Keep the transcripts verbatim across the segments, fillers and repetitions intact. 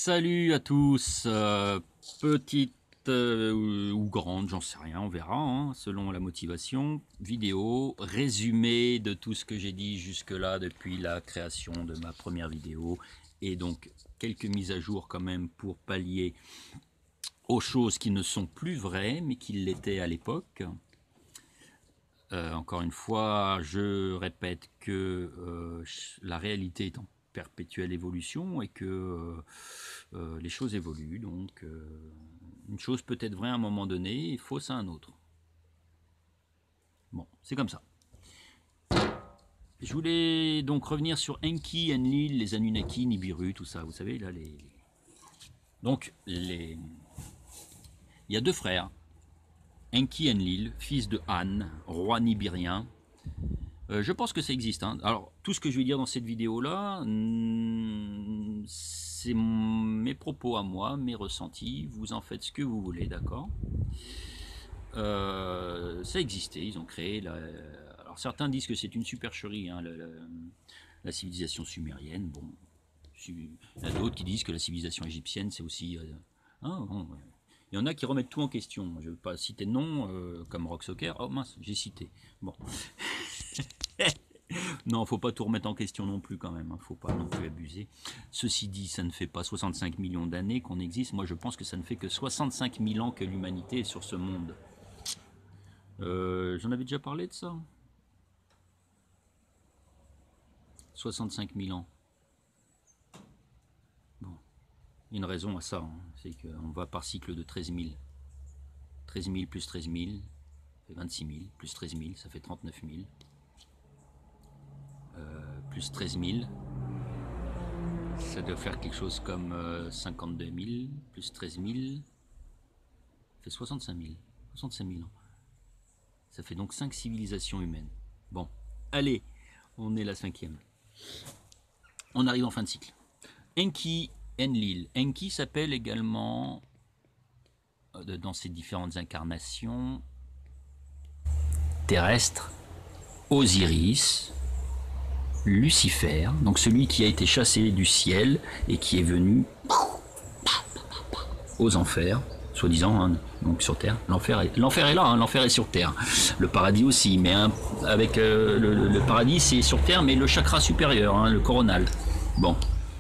Salut à tous, euh, petite euh, ou, ou grande, j'en sais rien, on verra, hein, selon la motivation. Vidéo, résumé de tout ce que j'ai dit jusque-là depuis la création de ma première vidéo. Et donc quelques mises à jour quand même pour pallier aux choses qui ne sont plus vraies, mais qui l'étaient à l'époque. Euh, encore une fois, je répète que euh, la réalité est en perpétuelle évolution et que euh, euh, les choses évoluent. Donc, euh, une chose peut être vraie à un moment donné et fausse à un autre. Bon, c'est comme ça. Je voulais donc revenir sur Enki, Enlil, les Anunnaki, Nibiru, tout ça. Vous savez, là, les... Donc, les... il y a deux frères. Enki Enlil, fils de Han, roi nibirien. Euh, je pense que ça existe. Hein. Alors, tout ce que je vais dire dans cette vidéo-là, c'est mes propos à moi, mes ressentis. Vous en faites ce que vous voulez, d'accord euh, Ça existait, ils ont créé... La... Alors, certains disent que c'est une supercherie, hein, la, la, la civilisation sumérienne. Bon, il y a d'autres qui disent que la civilisation égyptienne, c'est aussi... Euh, hein, bon, ouais. Il y en a qui remettent tout en question. Je ne veux pas citer de nom, euh, comme Rock Soccer. Oh mince, j'ai cité. Bon. Non, faut pas tout remettre en question non plus quand même. Hein. Faut pas non plus abuser. Ceci dit, ça ne fait pas soixante-cinq millions d'années qu'on existe. Moi, je pense que ça ne fait que soixante-cinq mille ans que l'humanité est sur ce monde. Euh, J'en avais déjà parlé de ça. soixante-cinq mille ans. Bon. Il y a une raison à ça, hein. C'est qu'on va par cycle de treize mille. treize mille plus treize mille, ça fait vingt-six mille, plus treize mille, ça fait trente-neuf mille. Euh, plus treize mille, ça doit faire quelque chose comme euh, cinquante-deux mille, plus treize mille, ça fait soixante-cinq mille, soixante-cinq mille ans. Ça fait donc cinq civilisations humaines. Bon, allez, on est la cinquième. On arrive en fin de cycle. Enki, Enlil. Enki s'appelle également, euh, dans ses différentes incarnations, terrestre, Osiris, Lucifer, donc celui qui a été chassé du ciel et qui est venu aux enfers, soi-disant, hein, donc sur terre. L'enfer est, l'enfer est là, hein, l'enfer est sur terre. Le paradis aussi, mais hein, avec euh, le, le paradis c'est sur terre, mais le chakra supérieur, hein, le coronal. Bon.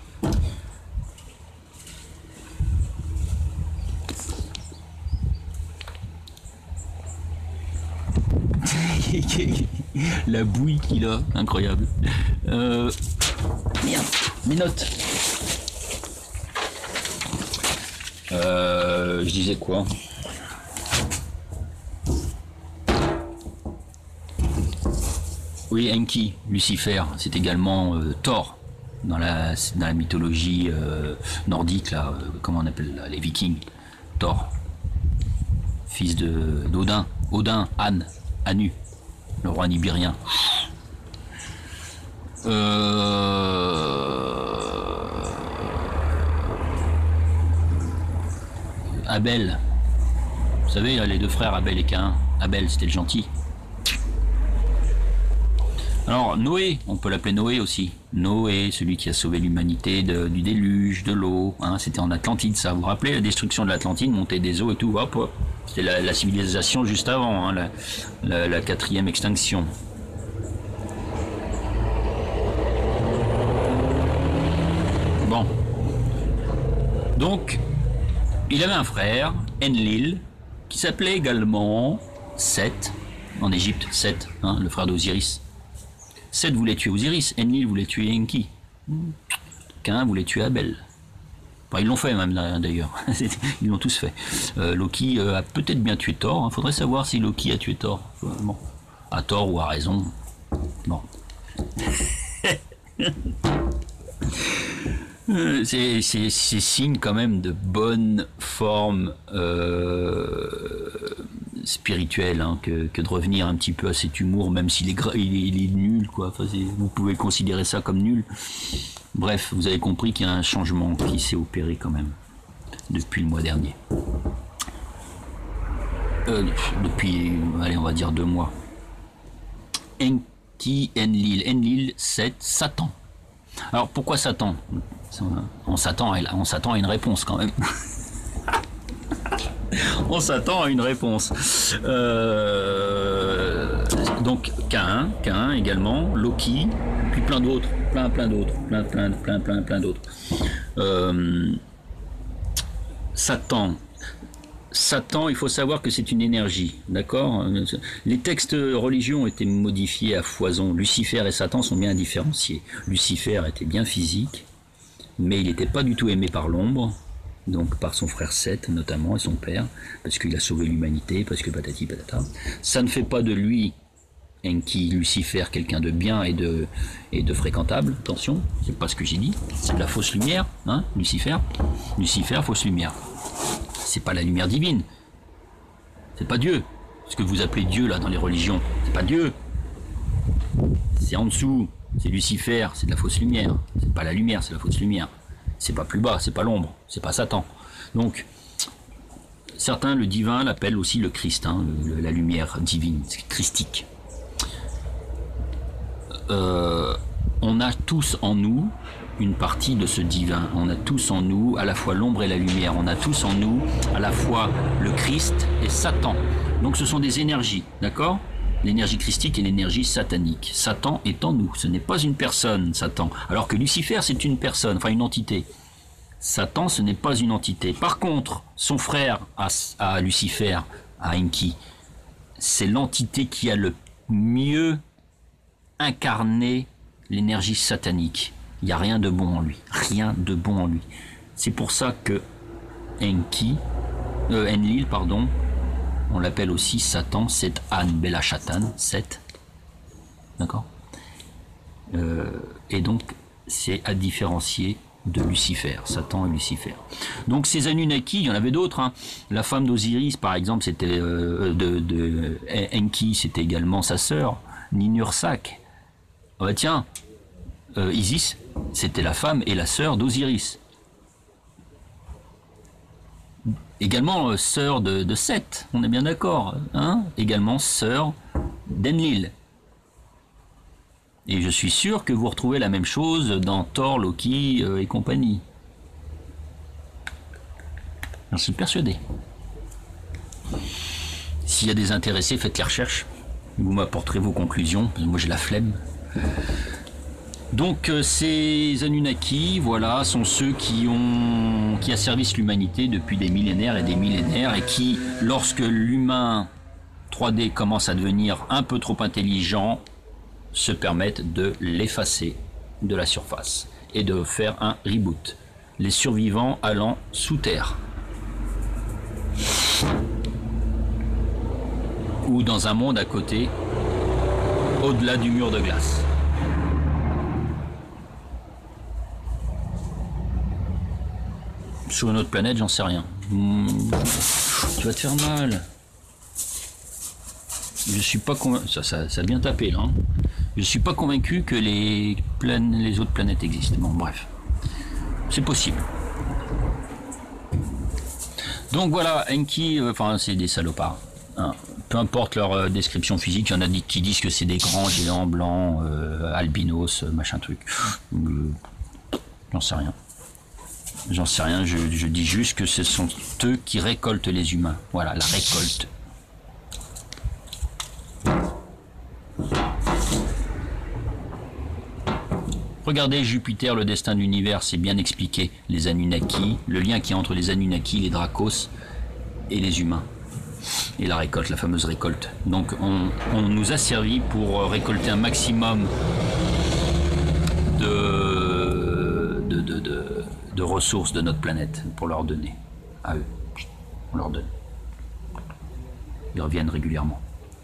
La bouille qu'il a, incroyable. Euh, merde, mes notes. Euh, je disais quoi? Oui, Enki, Lucifer, c'est également euh, Thor dans la, dans la mythologie euh, nordique, là, euh, comment on appelle là, les Vikings. Thor, fils de d'Odin, Odin, Anu, Anu. Le roi nibirien. Euh... Abel. Vous savez, là, les deux frères Abel et Caïn. Abel, c'était le gentil. Alors, Noé, on peut l'appeler Noé aussi. Noé, celui qui a sauvé l'humanité de, du déluge, de l'eau. Hein, c'était en Atlantide, ça. Vous vous rappelez la destruction de l'Atlantide, montée des eaux et tout. Hop, hop. C'était la, la civilisation juste avant, hein, la, la, la quatrième extinction. Bon. Donc, il avait un frère, Enlil, qui s'appelait également Seth, en Égypte, Seth, hein, le frère d'Osiris. Seth voulait tuer Osiris, Enlil voulait tuer Enki. Caïn voulait tuer Abel. Enfin, ils l'ont fait même d'ailleurs, ils l'ont tous fait. Euh, Loki euh, a peut-être bien tué Thor, il faudrait savoir si Loki a tué Thor. Bon, à tort ou à raison. Bon. C'est signe quand même de bonne forme euh, spirituelle, hein, que, que de revenir un petit peu à cet humour, même s'il est, il est, il est nul, quoi. Enfin, vous pouvez considérer ça comme nul. Bref, vous avez compris qu'il y a un changement qui s'est opéré quand même depuis le mois dernier. Euh, depuis, allez, on va dire deux mois. Enki, Enlil, Enlil, Seth, Satan. Alors pourquoi Satan? On s'attend à, on s'attend à une réponse quand même. On s'attend à une réponse. Euh, donc Caïn, Caïn également, Loki, puis plein d'autres, plein plein d'autres, plein plein plein plein plein d'autres. Euh, Satan. Satan, il faut savoir que c'est une énergie, d'accord? Les textes religieux ont été modifiés à foison. Lucifer et Satan sont bien différenciés. Lucifer était bien physique, mais il n'était pas du tout aimé par l'ombre, donc par son frère Seth notamment et son père, parce qu'il a sauvé l'humanité, parce que patati patata. Ça ne fait pas de lui, Enki, Lucifer, quelqu'un de bien et de, et de fréquentable. Attention, c'est pas ce que j'ai dit. C'est de la fausse lumière, hein, Lucifer. Lucifer, fausse lumière. C'est pas la lumière divine. C'est pas Dieu. Ce que vous appelez Dieu là dans les religions, c'est pas Dieu. C'est en dessous. C'est Lucifer, c'est de la fausse lumière. C'est pas la lumière, c'est la fausse lumière. C'est pas plus bas, c'est pas l'ombre, c'est pas Satan. Donc, certains, le divin l'appellent aussi le Christ, hein, le, la lumière divine, c'est christique. Euh, on a tous en nous une partie de ce divin. On a tous en nous à la fois l'ombre et la lumière. On a tous en nous à la fois le Christ et Satan. Donc ce sont des énergies, d'accord ? L'énergie christique et l'énergie satanique. Satan est en nous. Ce n'est pas une personne, Satan. Alors que Lucifer, c'est une personne, enfin une entité. Satan, ce n'est pas une entité. Par contre, son frère à, à Lucifer, à Enki, c'est l'entité qui a le mieux incarné l'énergie satanique. Il n'y a rien de bon en lui. Rien de bon en lui. C'est pour ça que Enki, euh, Enlil, pardon, on l'appelle aussi Satan, Set An Bela Shatan, Set. D'accord euh, Et donc, c'est à différencier de Lucifer, Satan et Lucifer. Donc ces Anunnaki, il y en avait d'autres. Hein. La femme d'Osiris, par exemple, c'était euh, de, de Enki, c'était également sa sœur, Ninursak. Ah bah tiens, euh, Isis, c'était la femme et la sœur d'Osiris. Également euh, sœur de, de Seth, on est bien d'accord. Hein, également sœur d'Enlil. Et je suis sûr que vous retrouvez la même chose dans Thor, Loki euh, et compagnie. J'en suis persuadé. S'il y a des intéressés, faites les recherches. Vous m'apporterez vos conclusions. Moi, j'ai la flemme. Donc, euh, ces Anunnaki, voilà, sont ceux qui ont, qui asservissent l'humanité depuis des millénaires et des millénaires et qui, lorsque l'humain trois D commence à devenir un peu trop intelligent, se permettent de l'effacer de la surface et de faire un reboot. Les survivants allant sous terre. Ou dans un monde à côté, au-delà du mur de glace. Sur une autre planète, j'en sais rien. Mmh, tu vas te faire mal. Je suis pas convaincu. Ça, ça, ça a bien tapé là. Hein. Je suis pas convaincu que les, plan... les autres planètes existent. Bon, bref. C'est possible. Donc voilà, Enki, euh, enfin, c'est des salopards. Hein. Peu importe leur euh, description physique, il y en a qui disent que c'est des grands géants blancs, euh, albinos, machin truc. Euh, J'en sais rien. J'en sais rien, je, je dis juste que ce sont eux qui récoltent les humains. Voilà, la récolte. Regardez Jupiter, le destin de l'univers, c'est bien expliqué. Les Anunnaki, le lien qui est entre les Anunnaki, les Dracos et les humains. Et la récolte, la fameuse récolte. Donc on, on nous a servi pour récolter un maximum de, de, de, de, de ressources de notre planète pour leur donner à eux. On leur donne. Ils reviennent régulièrement.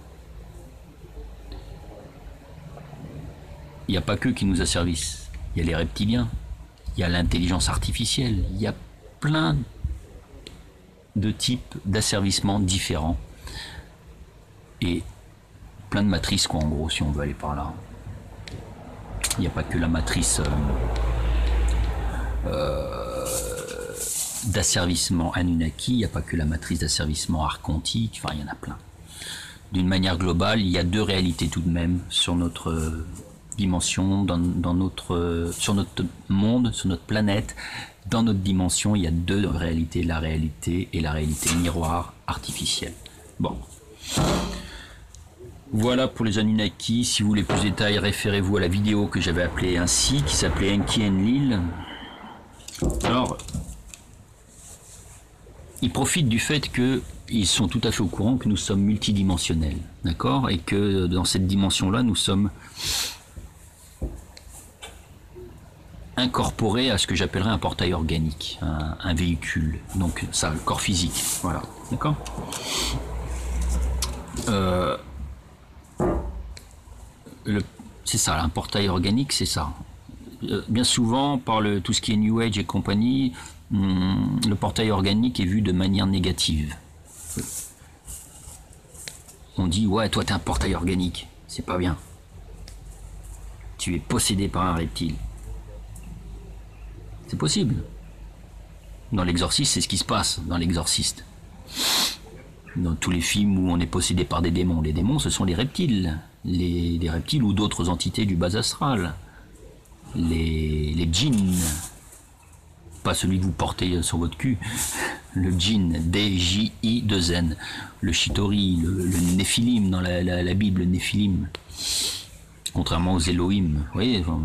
Il n'y a pas qu'eux qui nous asservissent. Il y a les reptiliens, il y a l'intelligence artificielle, il y a plein de types d'asservissements différents. Et plein de matrices, quoi, en gros, si on veut aller par là. Il n'y a pas que la matrice euh, euh, d'asservissement Anunnaki, il n'y a pas que la matrice d'asservissement archontique, enfin, il y en a plein. D'une manière globale, il y a deux réalités tout de même sur notre... dimension, dans, dans notre, sur notre monde, sur notre planète, dans notre dimension, il y a deux réalités, la réalité et la réalité miroir artificielle. Bon. Voilà pour les Anunnaki. Si vous voulez plus de détails, référez-vous à la vidéo que j'avais appelée ainsi, qui s'appelait Enki Enlil. Alors, ils profitent du fait qu'ils sont tout à fait au courant que nous sommes multidimensionnels, d'accord, et que dans cette dimension-là, nous sommes incorporés à ce que j'appellerais un portail organique, un, un véhicule, donc ça, le corps physique, voilà, d'accord. Euh, c'est ça, un portail organique, c'est ça. Euh, bien souvent, par le, tout ce qui est New Age et compagnie, hum, le portail organique est vu de manière négative. On dit, ouais, toi t'es un portail organique, c'est pas bien. Tu es possédé par un reptile. C'est possible. Dans l'exorciste, c'est ce qui se passe, dans l'exorciste. Dans tous les films où on est possédé par des démons, les démons, ce sont les reptiles. Les, les reptiles ou d'autres entités du bas astral. Les, les djinns. Pas celui que vous portez sur votre cul. Le djinn, D J I deux N. Le Chitori, le, le Néphilim dans la, la, la Bible, le Néphilim. Contrairement aux Elohim. Vous voyez, enfin,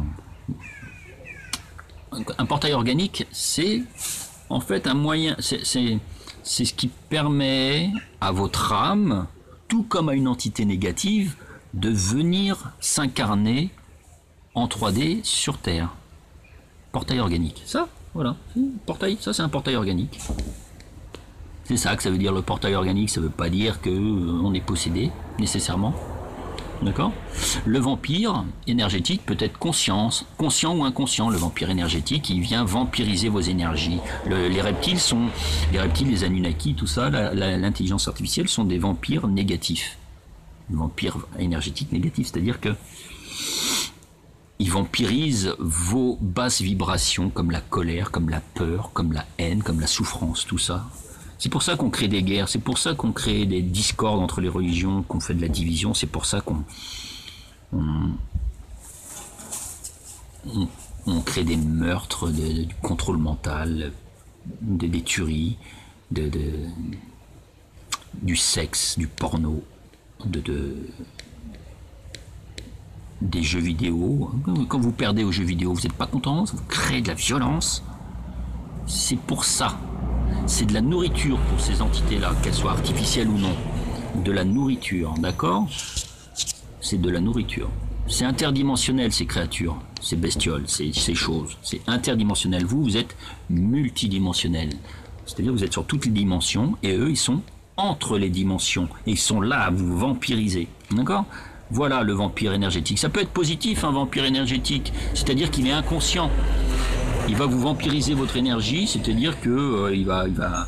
un portail organique, c'est en fait un moyen, c'est ce qui permet à votre âme, tout comme à une entité négative, de venir s'incarner en trois D sur Terre. Portail organique. Ça, voilà. Portail, ça c'est un portail organique. C'est ça que ça veut dire le portail organique. Ça veut pas dire que euh, on est possédé nécessairement. D'accord. Le vampire énergétique peut être conscience, conscient ou inconscient. Le vampire énergétique, il vient vampiriser vos énergies. Le, les reptiles sont, les reptiles, les Anunnaki, tout ça, l'intelligence artificielle sont des vampires négatifs. Vampires énergétiques négatifs, c'est-à-dire que ils vampirisent vos basses vibrations, comme la colère, comme la peur, comme la haine, comme la souffrance, tout ça. C'est pour ça qu'on crée des guerres, c'est pour ça qu'on crée des discordes entre les religions, qu'on fait de la division, c'est pour ça qu'on on, on, on crée des meurtres, de, de, du contrôle mental, de, des tueries, de, de, du sexe, du porno, de, de, des jeux vidéo. Quand vous perdez aux jeux vidéo, vous n'êtes pas content, vous créez de la violence. C'est pour ça. C'est de la nourriture pour ces entités-là, qu'elles soient artificielles ou non. De la nourriture, d'accord? C'est de la nourriture. C'est interdimensionnel, ces créatures, ces bestioles, ces, ces choses. C'est interdimensionnel. Vous, vous êtes multidimensionnel. C'est-à-dire vous êtes sur toutes les dimensions, et eux, ils sont entre les dimensions. Et ils sont là à vous vampiriser, d'accord? Voilà le vampire énergétique. Ça peut être positif, un vampire énergétique. C'est-à-dire qu'il est inconscient. Il va vous vampiriser votre énergie, c'est-à-dire que euh, il va, il va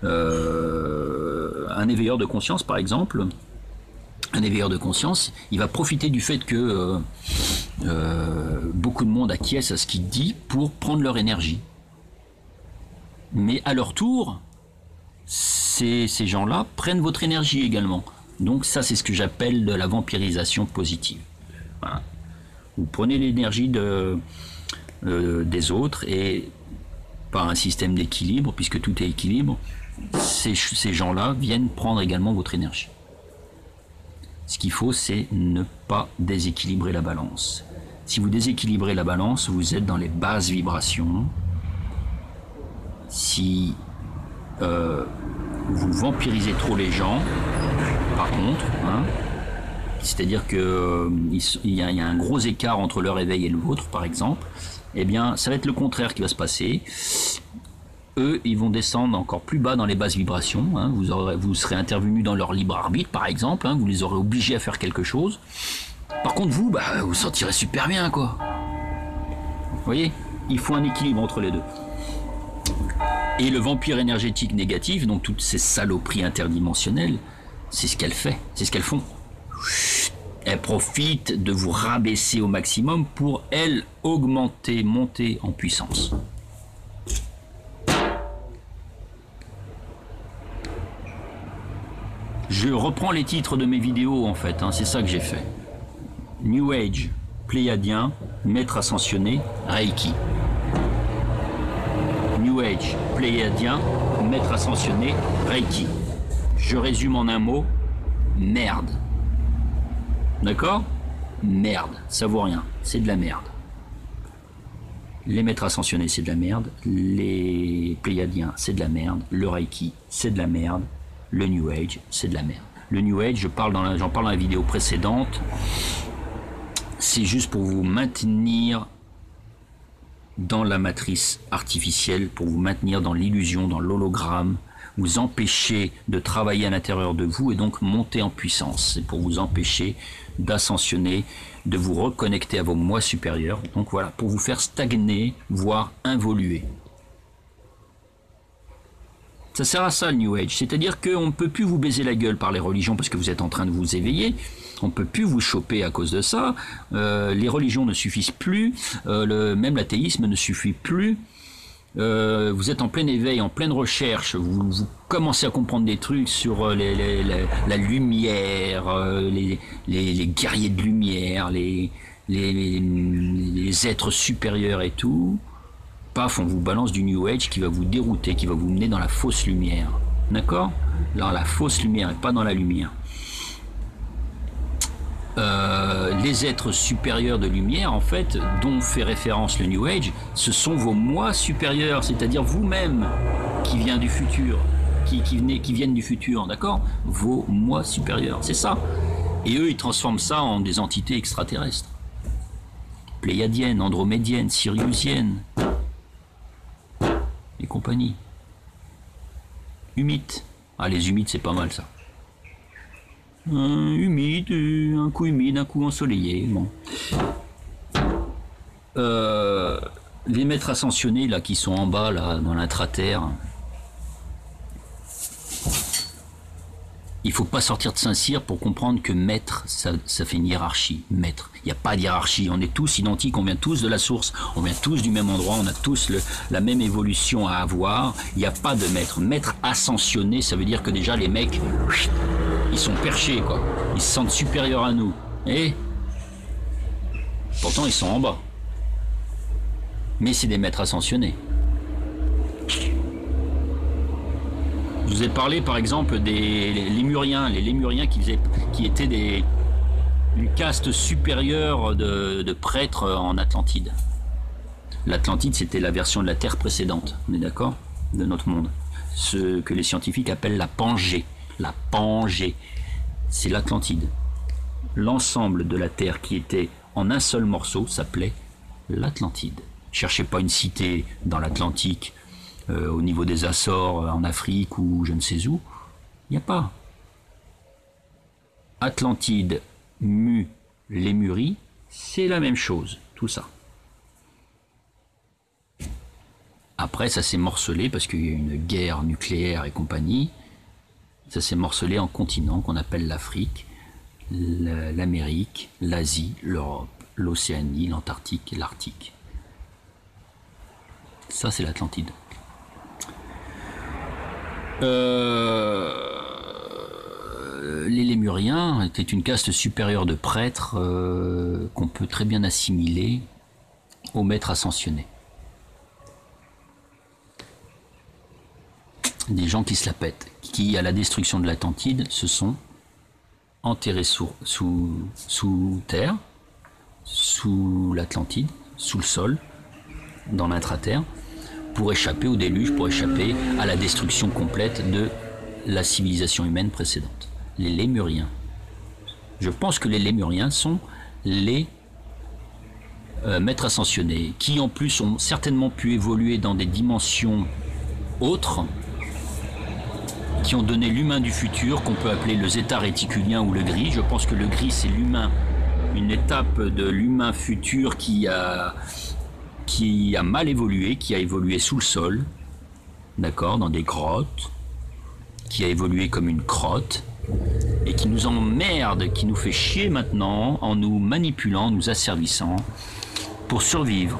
euh, un éveilleur de conscience, par exemple, un éveilleur de conscience, il va profiter du fait que euh, euh, beaucoup de monde acquiesce à ce qu'il dit pour prendre leur énergie. Mais à leur tour, ces, ces gens-là prennent votre énergie également. Donc ça, c'est ce que j'appelle de la vampirisation positive. Voilà. Vous prenez l'énergie de Euh, des autres et par un système d'équilibre, puisque tout est équilibre, ces, ces gens-là viennent prendre également votre énergie. Ce qu'il faut, c'est ne pas déséquilibrer la balance. Si vous déséquilibrez la balance, vous êtes dans les basses vibrations. Si euh, vous vampirisez trop les gens, par contre, hein, c'est-à-dire qu'il euh, y, y a un gros écart entre leur éveil et le vôtre, par exemple, eh bien, ça va être le contraire qui va se passer. Eux, ils vont descendre encore plus bas dans les basses vibrations. Hein. Vous, aurez, vous serez intervenu dans leur libre arbitre, par exemple. Hein. Vous les aurez obligés à faire quelque chose. Par contre, vous, bah, vous sentirez super bien, quoi. Vous voyez, il faut un équilibre entre les deux. Et le vampire énergétique négatif, donc toutes ces saloperies interdimensionnelles, c'est ce qu'elles fait, c'est ce qu'elles font. Elles profitent de vous rabaisser au maximum pour, elles, augmenter, monter en puissance. Je reprends les titres de mes vidéos, en fait, hein, c'est ça que j'ai fait. New Age, Pléiadien, maître ascensionné, Reiki. New Age, Pléiadien, maître ascensionné, Reiki. Je résume en un mot, merde. D'accord? Merde, ça vaut rien, c'est de la merde. Les maîtres ascensionnés, c'est de la merde. Les Pléiadiens, c'est de la merde. Le Reiki, c'est de la merde. Le New Age, c'est de la merde. Le New Age, je parle dans la, j'en parle dans la vidéo précédente, c'est juste pour vous maintenir dans la matrice artificielle, pour vous maintenir dans l'illusion, dans l'hologramme, vous empêcher de travailler à l'intérieur de vous et donc monter en puissance. C'est pour vous empêcher d'ascensionner, de vous reconnecter à vos moi supérieurs. Donc voilà, pour vous faire stagner, voire involuer. Ça sert à ça le New Age, c'est-à-dire qu'on ne peut plus vous baiser la gueule par les religions parce que vous êtes en train de vous éveiller, on ne peut plus vous choper à cause de ça, euh, les religions ne suffisent plus, euh, le, même l'athéisme ne suffit plus, euh, vous êtes en plein éveil, en pleine recherche, vous, vous commencez à comprendre des trucs sur les, les, les, la lumière, euh, les, les, les guerriers de lumière, les, les, les, les êtres supérieurs et tout. Paf, on vous balance du New Age qui va vous dérouter, qui va vous mener dans la fausse lumière. D'accord? Dans la fausse lumière et pas dans la lumière. Euh, les êtres supérieurs de lumière, en fait, dont fait référence le New Age, ce sont vos moi supérieurs, c'est-à-dire vous-même qui vient du futur, qui, qui, venez, qui viennent du futur, d'accord? Vos moi supérieurs, c'est ça. Et eux, ils transforment ça en des entités extraterrestres. Pléiadiennes, andromédiennes, siriusiennes, et compagnie. Humides. Ah, les humides, c'est pas mal, ça. Un humide, un coup humide, un coup ensoleillé. Bon. Euh, les maîtres ascensionnés, là, qui sont en bas, là, dans l'intraterre, il faut pas sortir de Saint-Cyr pour comprendre que maître, ça, ça fait une hiérarchie. Maître. Il n'y a pas d'hiérarchie. On est tous identiques, on vient tous de la source, on vient tous du même endroit, on a tous le, la même évolution à avoir. Il n'y a pas de maître. Maître ascensionné, ça veut dire que déjà les mecs, ils sont perchés, quoi. Ils se sentent supérieurs à nous. Et pourtant, ils sont en bas. Mais c'est des maîtres ascensionnés. Je vous ai parlé par exemple des Lémuriens, les Lémuriens qui, faisaient, qui étaient des, une caste supérieure de, de prêtres en Atlantide. L'Atlantide, c'était la version de la Terre précédente, on est d'accord? De notre monde. Ce que les scientifiques appellent la Pangée. La Pangée, c'est l'Atlantide. L'ensemble de la Terre qui était en un seul morceau s'appelait l'Atlantide. Cherchez pas une cité dans l'Atlantique, Euh, au niveau des Açores, euh, en Afrique ou je ne sais où, il n'y a pas. Atlantide, Mu, Lémurie, c'est la même chose, tout ça. Après, ça s'est morcelé parce qu'il y a eu une guerre nucléaire et compagnie. Ça s'est morcelé en continents qu'on appelle l'Afrique, l'Amérique, l'Asie, l'Europe, l'Océanie, l'Antarctique et l'Arctique. Ça, c'est l'Atlantide. Euh, les Lémuriens étaient une caste supérieure de prêtres euh, qu'on peut très bien assimiler aux maîtres ascensionnés. Des gens qui se la pètent, qui à la destruction de l'Atlantide se sont enterrés sous, sous, sous terre, sous l'Atlantide, sous le sol, dans l'intraterre, pour échapper au déluge, pour échapper à la destruction complète de la civilisation humaine précédente. Les Lémuriens. Je pense que les Lémuriens sont les euh, maîtres ascensionnés, qui en plus ont certainement pu évoluer dans des dimensions autres, qui ont donné l'humain du futur, qu'on peut appeler le zéta réticulien ou le gris. Je pense que le gris, c'est l'humain, une étape de l'humain futur qui a... qui a mal évolué, qui a évolué sous le sol, d'accord, dans des grottes, qui a évolué comme une crotte, et qui nous emmerde, qui nous fait chier maintenant en nous manipulant, nous asservissant, pour survivre.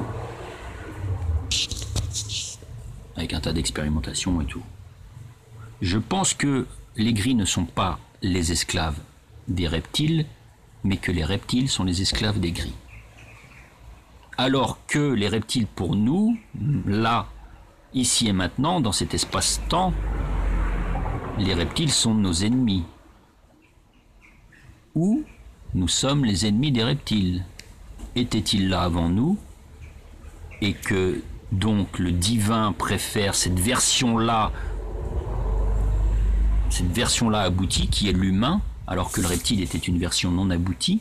Avec un tas d'expérimentations et tout. Je pense que les gris ne sont pas les esclaves des reptiles, mais que les reptiles sont les esclaves des gris. Alors que les reptiles pour nous, là, ici et maintenant, dans cet espace-temps, les reptiles sont nos ennemis. Ou nous sommes les ennemis des reptiles. Étaient-ils là avant nous? Et que donc le divin préfère cette version-là, cette version-là aboutie qui est l'humain, alors que le reptile était une version non aboutie.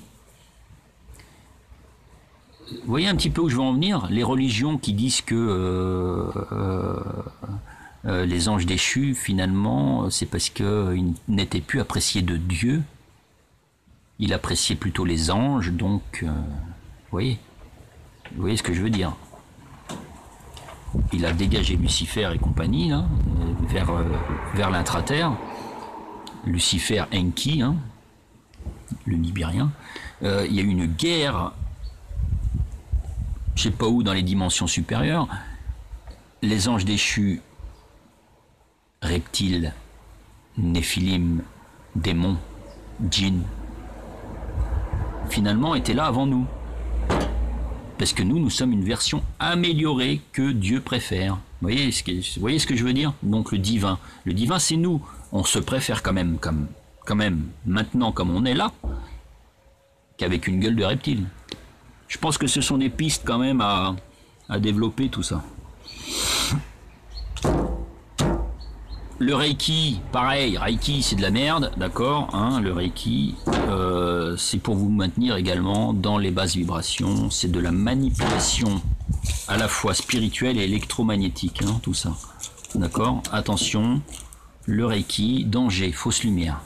Vous voyez un petit peu où je veux en venir? Les religions qui disent que euh, euh, euh, les anges déchus, finalement, c'est parce qu'ils n'étaient plus appréciés de Dieu. Il appréciait plutôt les anges, donc, euh, vous voyez, vous voyez ce que je veux dire. Il a dégagé Lucifer et compagnie, là, vers, euh, vers l'intraterre. Lucifer Enki, hein, le Nibérien. Euh, il y a eu une guerre, je sais pas où, dans les dimensions supérieures. Les anges déchus, reptiles, néphilim, démons, djinns, finalement étaient là avant nous. Parce que nous, nous sommes une version améliorée que Dieu préfère. Vous voyez ce que, vous voyez ce que je veux dire? Donc le divin. Le divin, c'est nous. On se préfère quand même, comme, quand même, maintenant comme on est là, qu'avec une gueule de reptile. Je pense que ce sont des pistes quand même à, à développer tout ça. Le Reiki, pareil, Reiki c'est de la merde, d'accord, hein, le Reiki, euh, c'est pour vous maintenir également dans les basses vibrations, c'est de la manipulation à la fois spirituelle et électromagnétique, hein, tout ça, d'accord, attention, le Reiki, danger, fausse lumière.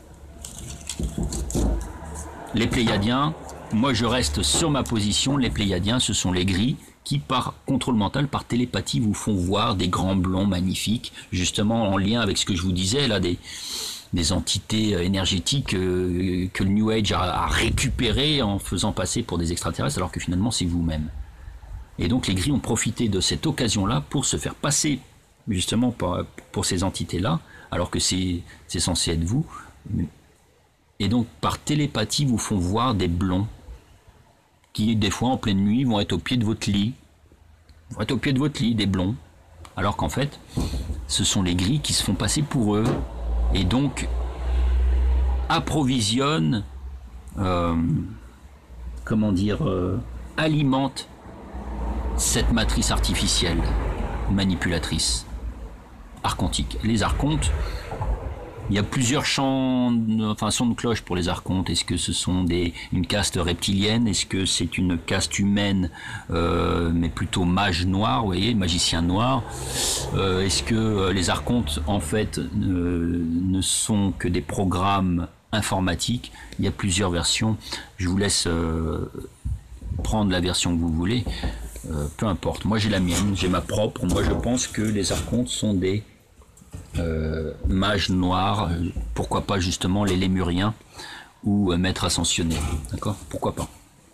Les Pléiadiens, moi je reste sur ma position, les Pléiadiens ce sont les gris, qui par contrôle mental, par télépathie, vous font voir des grands blonds magnifiques, justement en lien avec ce que je vous disais, là, des, des entités énergétiques euh, que le New Age a, a récupérées en faisant passer pour des extraterrestres, alors que finalement c'est vous-même. Et donc les gris ont profité de cette occasion-là pour se faire passer justement pour, pour ces entités-là, alors que c'est c'est censé être vous. Et donc par télépathie, vous font voir des blonds qui, des fois, en pleine nuit, vont être au pied de votre lit. Vont être au pied de votre lit, des blonds. Alors qu'en fait, ce sont les gris qui se font passer pour eux. Et donc, approvisionnent, euh, comment dire, euh, alimentent cette matrice artificielle, manipulatrice, archontique. Les archontes, il y a plusieurs chants, enfin sons de cloche pour les archontes. Est-ce que ce sont des, une caste reptilienne? Est-ce que c'est une caste humaine, euh, mais plutôt mage noir, vous voyez, magicien noir? euh, Est-ce que les archontes, en fait, euh, ne sont que des programmes informatiques? Il y a plusieurs versions. Je vous laisse euh, prendre la version que vous voulez. Euh, peu importe. Moi, j'ai la mienne, j'ai ma propre. Moi, je pense que les archontes sont des Euh, mage noir, euh, pourquoi pas justement les lémuriens ou euh, maître ascensionné, d'accord, pourquoi pas.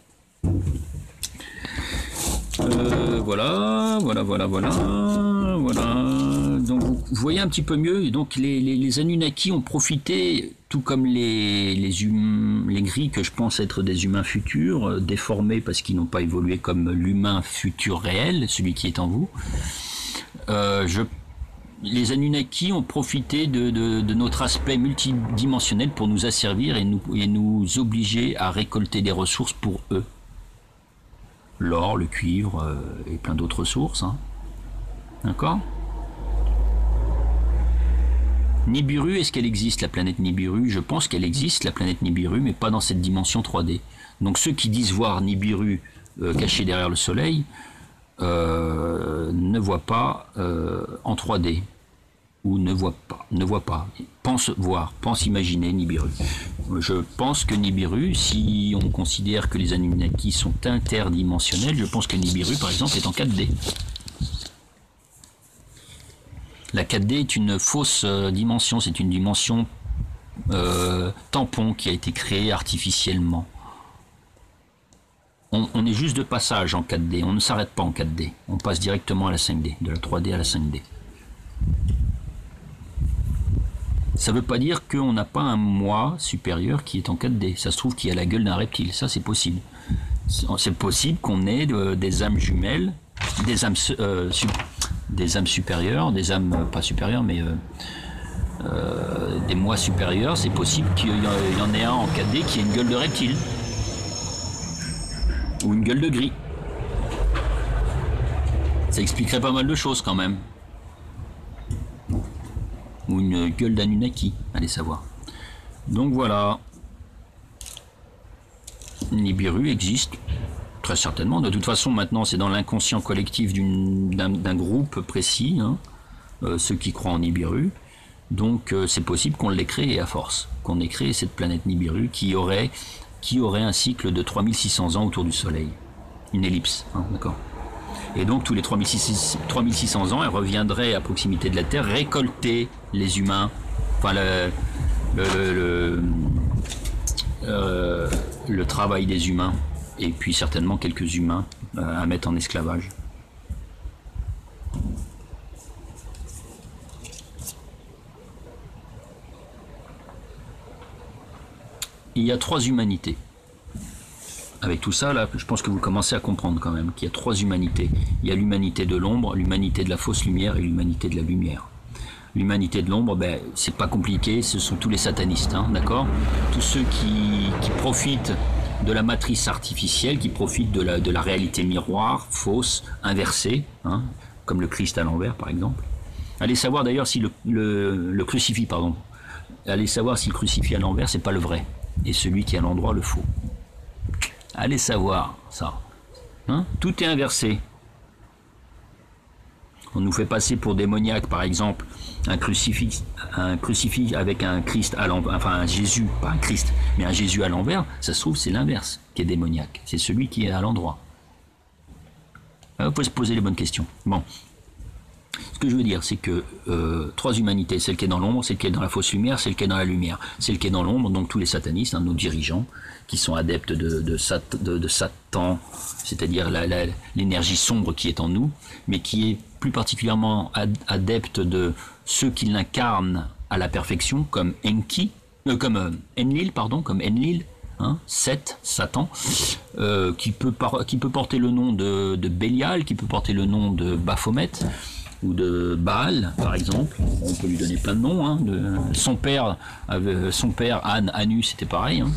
Euh, voilà, voilà, voilà, voilà, voilà. Donc vous, vous voyez un petit peu mieux. Donc les, les, les Anunnaki ont profité, tout comme les les, hum, les gris que je pense être des humains futurs, euh, déformés parce qu'ils n'ont pas évolué comme l'humain futur réel, celui qui est en vous. Euh, je Les Anunnaki ont profité de, de, de notre aspect multidimensionnel pour nous asservir et nous, et nous obliger à récolter des ressources pour eux. L'or, le cuivre euh, et plein d'autres ressources. Hein. D'accord ? Nibiru, est-ce qu'elle existe, la planète Nibiru? Je pense qu'elle existe, la planète Nibiru, mais pas dans cette dimension trois D. Donc ceux qui disent voir Nibiru euh, caché derrière le soleil euh, ne voient pas euh, en trois D. Ou ne voit pas, ne voit pas, pense voir, pense imaginer Nibiru. Je pense que Nibiru, si on considère que les Anunnaki sont interdimensionnels, je pense que Nibiru, par exemple, est en quatre D. La quatre D est une fausse euh, dimension, c'est une dimension euh, tampon qui a été créée artificiellement. On, on est juste de passage en quatre D, on ne s'arrête pas en quatre D, on passe directement à la cinq D, de la trois D à la cinq D. Ça ne veut pas dire qu'on n'a pas un moi supérieur qui est en quatre D. Ça se trouve qu'il a la gueule d'un reptile. Ça, c'est possible. C'est possible qu'on ait euh, des âmes jumelles, des âmes, euh, su, des âmes supérieures, des âmes euh, pas supérieures, mais euh, euh, des moi supérieurs. C'est possible qu'il y en ait un en cadet qui ait une gueule de reptile ou une gueule de gris. Ça expliquerait pas mal de choses quand même. Ou une gueule d'Anunnaki, allez savoir. Donc voilà. Nibiru existe, très certainement. De toute façon, maintenant, c'est dans l'inconscient collectif d'un groupe précis, hein, euh, ceux qui croient en Nibiru. Donc, euh, c'est possible qu'on l'ait créé à force, qu'on ait créé cette planète Nibiru qui aurait, qui aurait un cycle de trois mille six cents ans autour du Soleil. Une ellipse, hein, d'accord. Et donc, tous les trois mille six cents ans, elle reviendrait à proximité de la Terre récolter les humains, enfin, le... le, le, le Euh, le travail des humains et puis certainement quelques humains euh, à mettre en esclavage. Il y a trois humanités. Avec tout ça, là, je pense que vous commencez à comprendre quand même qu'il y a trois humanités. Il y a l'humanité de l'ombre, l'humanité de la fausse lumière et l'humanité de la lumière. L'humanité de l'ombre, ben, c'est pas compliqué, ce sont tous les satanistes, hein, d'accord? Tous ceux qui, qui profitent de la matrice artificielle, qui profitent de la, de la réalité miroir, fausse, inversée, hein, comme le Christ à l'envers, par exemple. Allez savoir d'ailleurs si le, le, le crucifix, pardon, allez savoir si le crucifix à l'envers, c'est pas le vrai, et celui qui est à l'endroit, le faux. Allez savoir ça. Hein? Tout est inversé. On nous fait passer pour démoniaques, par exemple, un crucifix, un crucifix avec un Christ à l'envers, enfin un Jésus, pas un Christ, mais un Jésus à l'envers, ça se trouve c'est l'inverse qui est démoniaque, c'est celui qui est à l'endroit. Il faut se poser les bonnes questions. Bon, ce que je veux dire, c'est que euh, trois humanités, celle qui est dans l'ombre, celle qui est dans la fausse lumière, celle qui est dans la lumière. Celle qui est dans l'ombre, donc tous les satanistes, hein, nos dirigeants, qui sont adeptes de, de, sat, de, de Satan, c'est-à-dire l'énergie sombre qui est en nous, mais qui est plus particulièrement adepte de ceux qui l'incarnent à la perfection, comme Enki, euh, comme euh, Enlil, pardon, comme Enlil, hein, Seth, Satan, euh, qui, peut par, qui peut porter le nom de, de Bélial, qui peut porter le nom de Baphomet, ou de Baal, par exemple. On peut lui donner plein de noms. Hein, de, son père, avait, son père An, Anu, c'était pareil. Hein.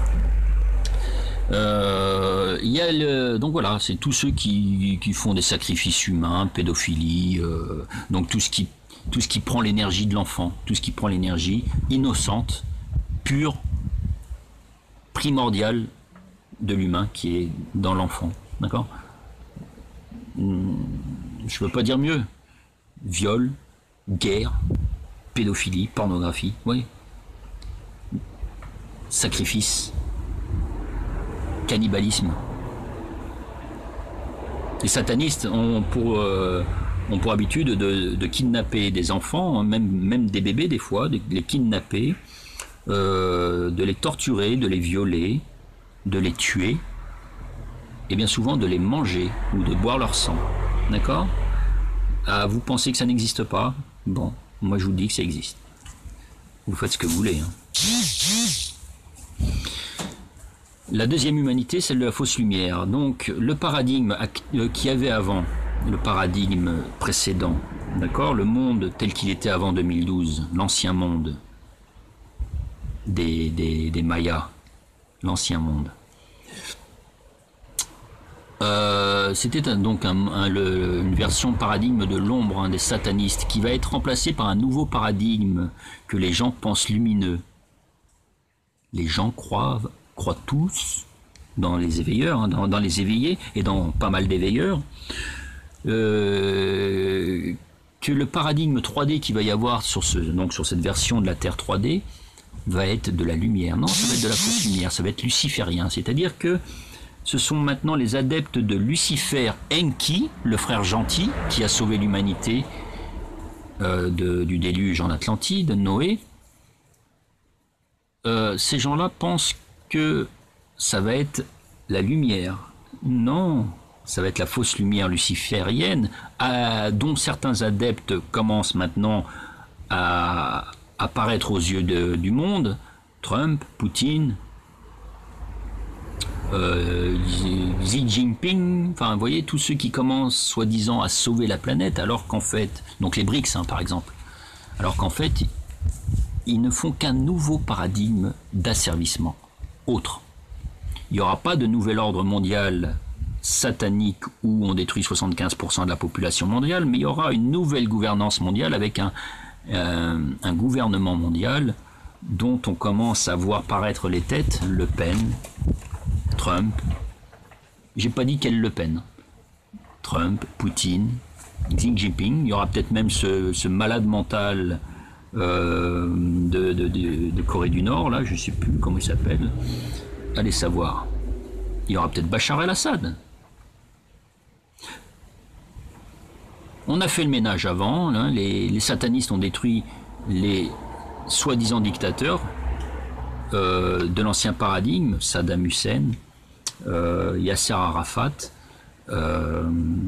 Euh, y a le, donc voilà, c'est tous ceux qui, qui font des sacrifices humains, pédophilie, euh, donc tout ce qui, tout ce qui prend l'énergie de l'enfant, tout ce qui prend l'énergie innocente, pure, primordiale de l'humain qui est dans l'enfant. D'accord ? Je ne veux pas dire mieux. Viol, guerre, pédophilie, pornographie, oui. Sacrifice, cannibalisme. Les satanistes ont pour, euh, ont pour habitude de, de kidnapper des enfants, même, même des bébés des fois, de les kidnapper, euh, de les torturer, de les violer, de les tuer, et bien souvent de les manger ou de boire leur sang. D'accord ? Ah, vous pensez que ça n'existe pas? Bon, moi je vous dis que ça existe. Vous faites ce que vous voulez. Hein. La deuxième humanité, celle de la fausse lumière. Donc le paradigme qu'il y avait avant, le paradigme précédent, d'accord, le monde tel qu'il était avant deux mille douze, l'ancien monde des, des, des Mayas, l'ancien monde. Euh, c'était donc un, un, le, une version paradigme de l'ombre, hein, des satanistes, qui va être remplacé par un nouveau paradigme que les gens pensent lumineux. Les gens croient, croient tous, dans les éveilleurs, hein, dans, dans les éveillés, et dans pas mal d'éveilleurs, euh, que le paradigme trois D qu'il va y avoir sur, ce, donc sur cette version de la Terre trois D va être de la lumière. Non, ça va être de la fausse lumière, ça va être luciférien, c'est-à-dire que ce sont maintenant les adeptes de Lucifer Enki, le frère gentil, qui a sauvé l'humanité euh, de, du déluge en Atlantide, de Noé. Euh, ces gens-là pensent que ça va être la lumière. Non, ça va être la fausse lumière luciférienne, à, dont certains adeptes commencent maintenant à apparaître aux yeux de, du monde. Trump, Poutine, euh, Xi Jinping, enfin, vous voyez, tous ceux qui commencent soi-disant à sauver la planète, alors qu'en fait, donc les BRICS, hein, par exemple, alors qu'en fait, ils ne font qu'un nouveau paradigme d'asservissement autre. Il n'y aura pas de nouvel ordre mondial satanique où on détruit soixante-quinze pour cent de la population mondiale, mais il y aura une nouvelle gouvernance mondiale avec un, euh, un gouvernement mondial dont on commence à voir paraître les têtes, Le Pen, Trump, j'ai pas dit quelle Le Pen, Trump, Poutine, Xi Jinping, il y aura peut-être même ce, ce malade mental euh, de, de, de, de Corée du Nord, là, je sais plus comment il s'appelle, allez savoir. Il y aura peut-être Bachar el-Assad. On a fait le ménage avant, hein, les, les satanistes ont détruit les soi-disant dictateurs euh, de l'ancien paradigme, Saddam Hussein, euh, Yasser Arafat, euh,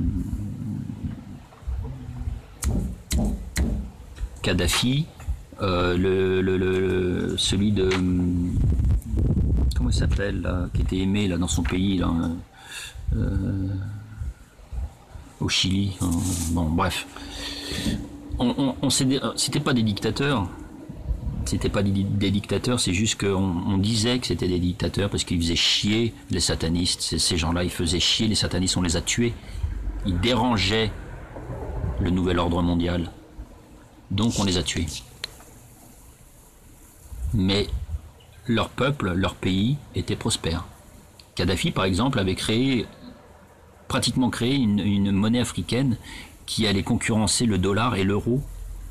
Kadhafi, euh, le, le, le, celui de... Comment il s'appelle, là, qui était aimé là, dans son pays, là, euh, au Chili. Euh, bon, bref. On, on, on c'était pas des dictateurs. C'était pas des, des dictateurs, c'est juste qu'on on disait que c'était des dictateurs parce qu'ils faisaient chier les satanistes. Ces, ces gens-là, ils faisaient chier les satanistes, on les a tués. Ils dérangeaient le nouvel ordre mondial. Donc on les a tués. Mais leur peuple, leur pays était prospère. Kadhafi, par exemple, avait créé, pratiquement créé une, une monnaie africaine qui allait concurrencer le dollar et l'euro.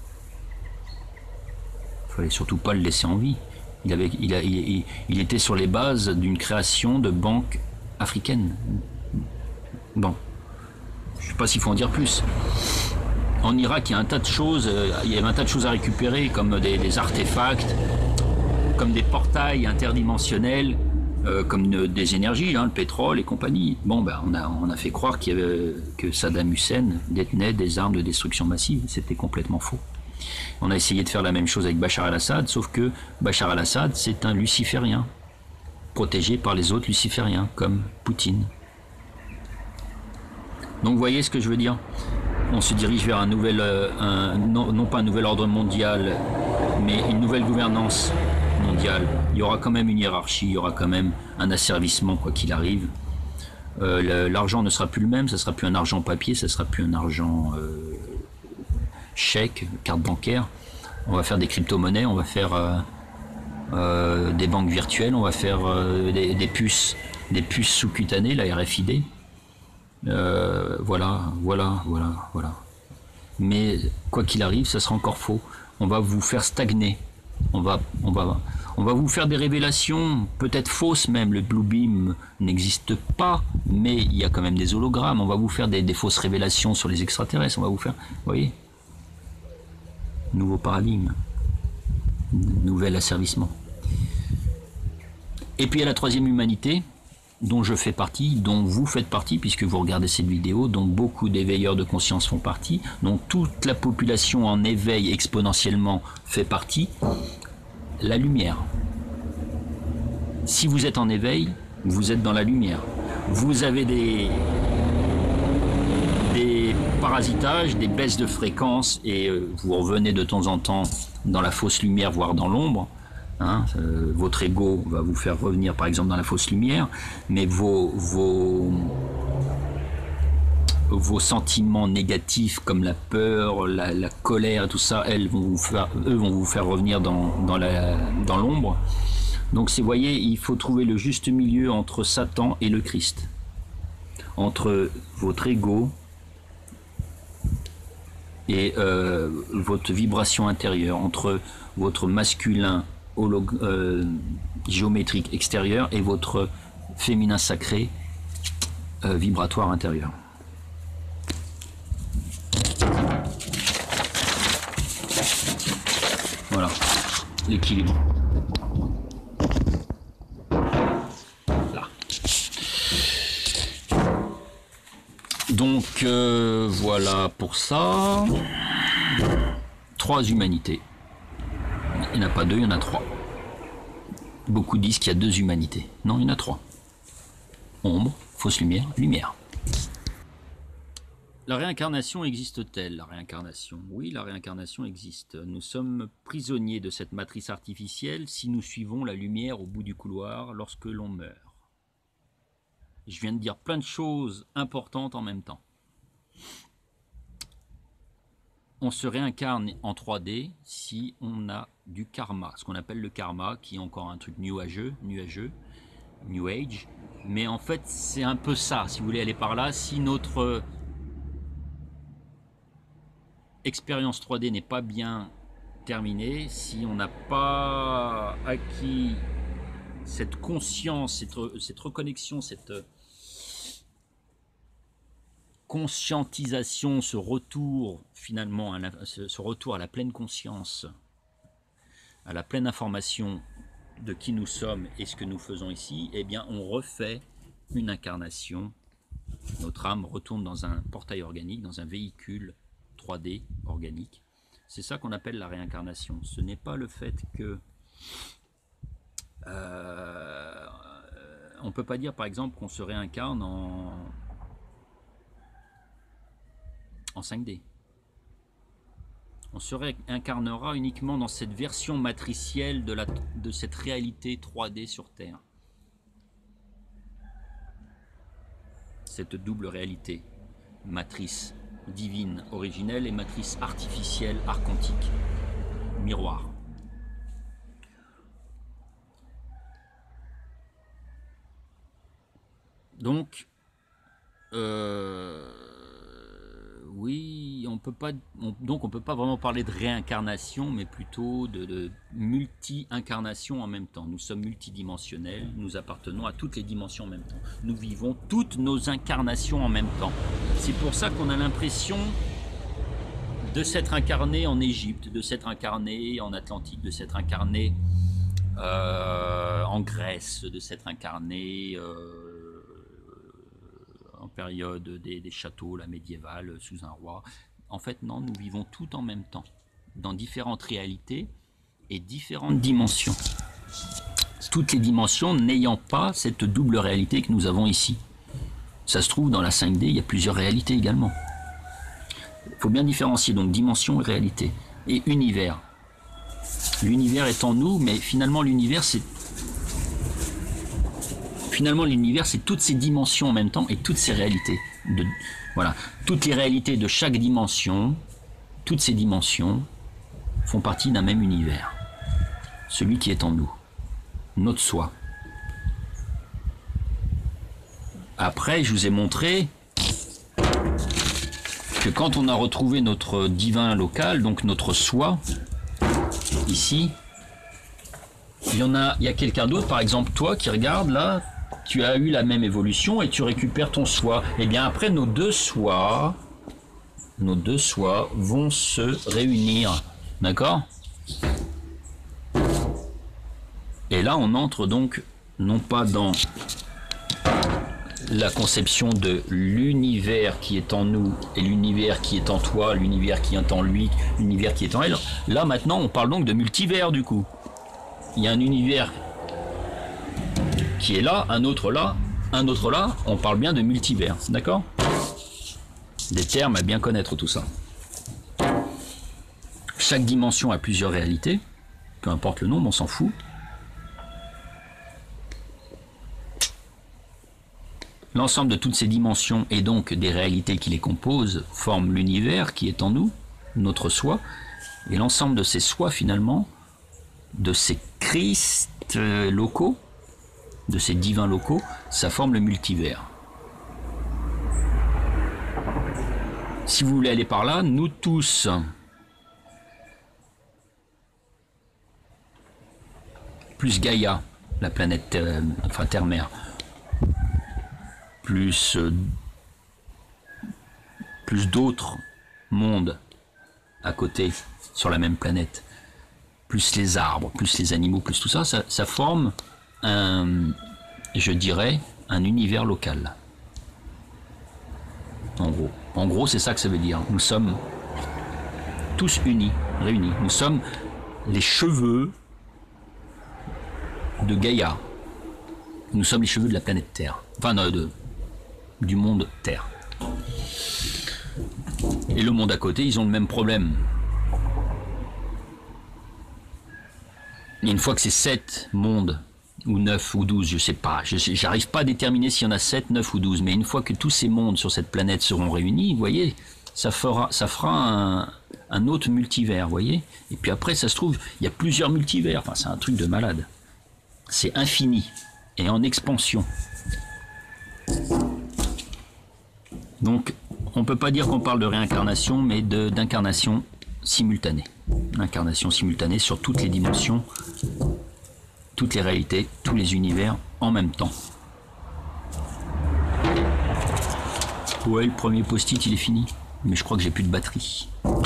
Il fallait surtout pas le laisser en vie. Il, avait, il, a, il, il était sur les bases d'une création de banque africaine. Bon, je ne sais pas s'il faut en dire plus. En Irak, il y a un tas de choses, il y avait un tas de choses à récupérer, comme des, des artefacts, comme des portails interdimensionnels, euh, comme une, des énergies, hein, le pétrole et compagnie. Bon, ben, on a, on a fait croire qu'il y avait, que Saddam Hussein détenait des armes de destruction massive. C'était complètement faux. On a essayé de faire la même chose avec Bachar el-Assad, sauf que Bachar el-Assad, c'est un luciférien, protégé par les autres lucifériens, comme Poutine. Donc vous voyez ce que je veux dire? On se dirige vers un nouvel, euh, un, non, non pas un nouvel ordre mondial, mais une nouvelle gouvernance mondiale. Il y aura quand même une hiérarchie, il y aura quand même un asservissement, quoi qu'il arrive. Euh, L'argent ne sera plus le même, ça sera plus un argent papier, ça sera plus un argent euh, chèque, carte bancaire. On va faire des crypto-monnaies, on va faire euh, euh, des banques virtuelles, on va faire euh, des, des puces, des puces sous-cutanées, la R F I D. Euh, voilà, voilà, voilà, voilà. Mais quoi qu'il arrive, ça sera encore faux. On va vous faire stagner. On va, on va, on va vous faire des révélations, peut-être fausses même. Le Blue Beam n'existe pas, mais il y a quand même des hologrammes. On va vous faire des, des fausses révélations sur les extraterrestres. On va vous faire, vous voyez, nouveau paradigme, nouvel asservissement. Et puis il y a la troisième humanité, dont je fais partie, dont vous faites partie, puisque vous regardez cette vidéo, dont beaucoup d'éveilleurs de conscience font partie, dont toute la population en éveil exponentiellement fait partie, la lumière. Si vous êtes en éveil, vous êtes dans la lumière. Vous avez des, des parasitages, des baisses de fréquence, et vous revenez de temps en temps dans la fausse lumière, voire dans l'ombre. Hein, euh, votre ego va vous faire revenir par exemple dans la fausse lumière, mais vos, vos, vos sentiments négatifs comme la peur, la, la colère, tout ça, elles vont vous faire, eux vont vous faire revenir dans, dans la, dans l'ombre. Donc vous voyez, il faut trouver le juste milieu entre Satan et le Christ, entre votre ego et euh, votre vibration intérieure, entre votre masculin Holog euh, géométrique extérieur et votre féminin sacré euh, vibratoire intérieur. Voilà, l'équilibre. Là. Donc euh, voilà pour ça. Trois humanités. Il n'y en a pas deux, il y en a trois. Beaucoup disent qu'il y a deux humanités. Non, il y en a trois. ombre, fausse lumière, lumière. La réincarnation existe-t-elle? La réincarnation, oui, la réincarnation existe. Nous sommes prisonniers de cette matrice artificielle si nous suivons la lumière au bout du couloir lorsque l'on meurt. Je viens de dire plein de choses importantes en même temps. On se réincarne en trois D si on a du karma, ce qu'on appelle le karma, qui est encore un truc nuageux, nuageux, New Age. Mais en fait, c'est un peu ça, si vous voulez aller par là. Si notre expérience trois D n'est pas bien terminée, si on n'a pas acquis cette conscience, cette, cette reconnexion, cette conscientisation, ce retour finalement, à la, ce retour à la pleine conscience, à la pleine information de qui nous sommes et ce que nous faisons ici, eh bien on refait une incarnation. Notre âme retourne dans un portail organique, dans un véhicule trois D organique. C'est ça qu'on appelle la réincarnation. Ce n'est pas le fait que euh, on ne peut pas dire par exemple qu'on se réincarne en, en cinq D. On se réincarnera uniquement dans cette version matricielle de, la, de cette réalité trois D sur Terre. Cette double réalité, matrice divine originelle et matrice artificielle archontique, miroir. Donc, euh, oui, on peut pas, on, donc on peut pas vraiment parler de réincarnation, mais plutôt de, de multi-incarnation en même temps. Nous sommes multidimensionnels, nous appartenons à toutes les dimensions en même temps. Nous vivons toutes nos incarnations en même temps. C'est pour ça qu'on a l'impression de s'être incarné en Égypte, de s'être incarné en Atlantique, de s'être incarné euh, en Grèce, de s'être incarné euh, en période des, des châteaux, la médiévale, sous un roi. En fait, non, nous vivons tout en même temps, dans différentes réalités et différentes dimensions. Toutes les dimensions n'ayant pas cette double réalité que nous avons ici. Ça se trouve, dans la cinq D, il y a plusieurs réalités également. Il faut bien différencier donc dimension et réalité. Et univers. L'univers est en nous, mais finalement l'univers c'est Finalement, l'univers, c'est toutes ces dimensions en même temps et toutes ces réalités. De, voilà, toutes les réalités de chaque dimension, toutes ces dimensions font partie d'un même univers. Celui qui est en nous, notre soi. Après, je vous ai montré que quand on a retrouvé notre divin local, donc notre soi, ici, il y en a, il y a quelqu'un d'autre, par exemple toi qui regarde là, tu as eu la même évolution et tu récupères ton soi. Et bien après, nos deux soi, nos deux soi vont se réunir, d'accord? Et là, on entre donc non pas dans la conception de l'univers qui est en nous et l'univers qui est en toi, l'univers qui est en lui, l'univers qui est en elle. Là, maintenant, on parle donc de multivers du coup. Il y a un univers qui est là, un autre là, un autre là, on parle bien de multivers, d'accord? Des termes à bien connaître tout ça. Chaque dimension a plusieurs réalités, peu importe le nombre, on s'en fout. L'ensemble de toutes ces dimensions et donc des réalités qui les composent forment l'univers qui est en nous, notre soi, et l'ensemble de ces soi finalement, de ces Christ locaux, de ces divins locaux, ça forme le multivers. Si vous voulez aller par là, nous tous, plus Gaïa, la planète, euh, enfin Terre-Mère, plus, euh, plus d'autres mondes à côté, sur la même planète, plus les arbres, plus les animaux, plus tout ça, ça, ça forme un, je dirais, un univers local. En gros. En gros, c'est ça que ça veut dire. Nous sommes tous unis, réunis. Nous sommes les cheveux de Gaïa. Nous sommes les cheveux de la planète Terre. Enfin, de, de, du monde Terre. Et le monde à côté, ils ont le même problème. Et une fois que ces sept mondes, ou neuf ou douze, je sais pas, je j'arrive pas à déterminer s'il y en a sept, neuf ou douze, mais une fois que tous ces mondes sur cette planète seront réunis, vous voyez, ça fera, ça fera un, un autre multivers, vous voyez. Et puis après, ça se trouve, il y a plusieurs multivers, enfin, c'est un truc de malade. C'est infini, et en expansion. Donc, on peut pas dire qu'on parle de réincarnation, mais d'incarnation simultanée. Incarnation simultanée sur toutes les dimensions, toutes les réalités, tous les univers en même temps. Ouais, le premier post-it il est fini, mais je crois que j'ai plus de batterie.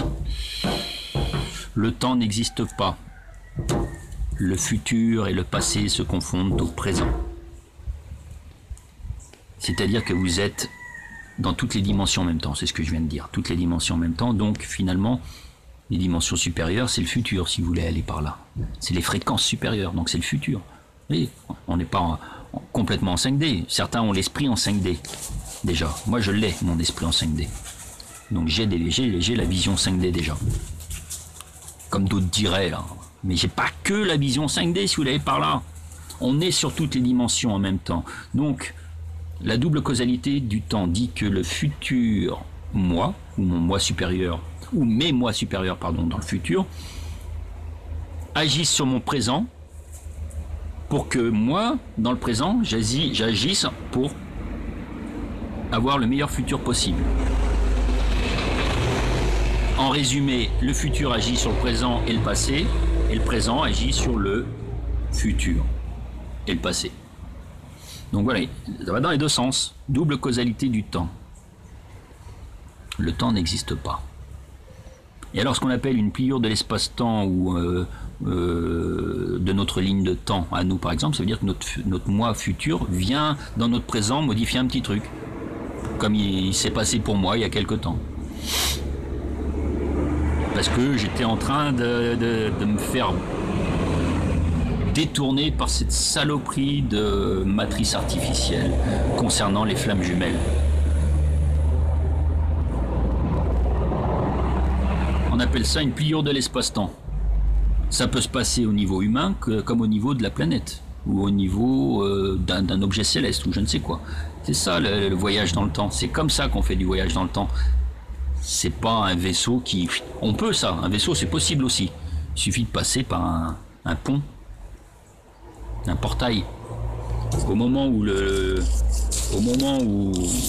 Le temps n'existe pas. Le futur et le passé se confondent au présent. C'est-à-dire que vous êtes dans toutes les dimensions en même temps, c'est ce que je viens de dire, toutes les dimensions en même temps, donc finalement, les dimensions supérieures, c'est le futur, si vous voulez aller par là. C'est les fréquences supérieures, donc c'est le futur. Et on n'est pas en, en, complètement en cinq D. Certains ont l'esprit en cinq D, déjà. Moi, je l'ai, mon esprit en cinq D. Donc j'ai des j'ai, j'ai la vision cinq D déjà. Comme d'autres diraient, là. Mais j'ai pas que la vision cinq D, si vous l'avez par là. On est sur toutes les dimensions en même temps. Donc, la double causalité du temps dit que le futur moi, ou mon moi supérieur, ou mes moi supérieurs, pardon, dans le futur, agissent sur mon présent pour que moi, dans le présent, j'agisse pour avoir le meilleur futur possible. En résumé, le futur agit sur le présent et le passé, et le présent agit sur le futur et le passé. Donc voilà, ça va dans les deux sens. Double causalité du temps. Le temps n'existe pas. Et alors ce qu'on appelle une pliure de l'espace-temps ou euh, euh, de notre ligne de temps à nous par exemple, ça veut dire que notre, notre moi futur vient dans notre présent modifier un petit truc. Comme il, il s'est passé pour moi il y a quelque temps. Parce que j'étais en train de, de, de me faire détourner par cette saloperie de matrice artificielle concernant les flammes jumelles. On appelle ça une pliure de l'espace-temps. Ça peut se passer au niveau humain que, comme au niveau de la planète, ou au niveau euh, d'un, d'un objet céleste, ou je ne sais quoi. C'est ça le, le voyage dans le temps. C'est comme ça qu'on fait du voyage dans le temps. C'est pas un vaisseau qui... On peut ça, un vaisseau c'est possible aussi. Il suffit de passer par un, un pont, un portail. Au moment où le... Au moment où...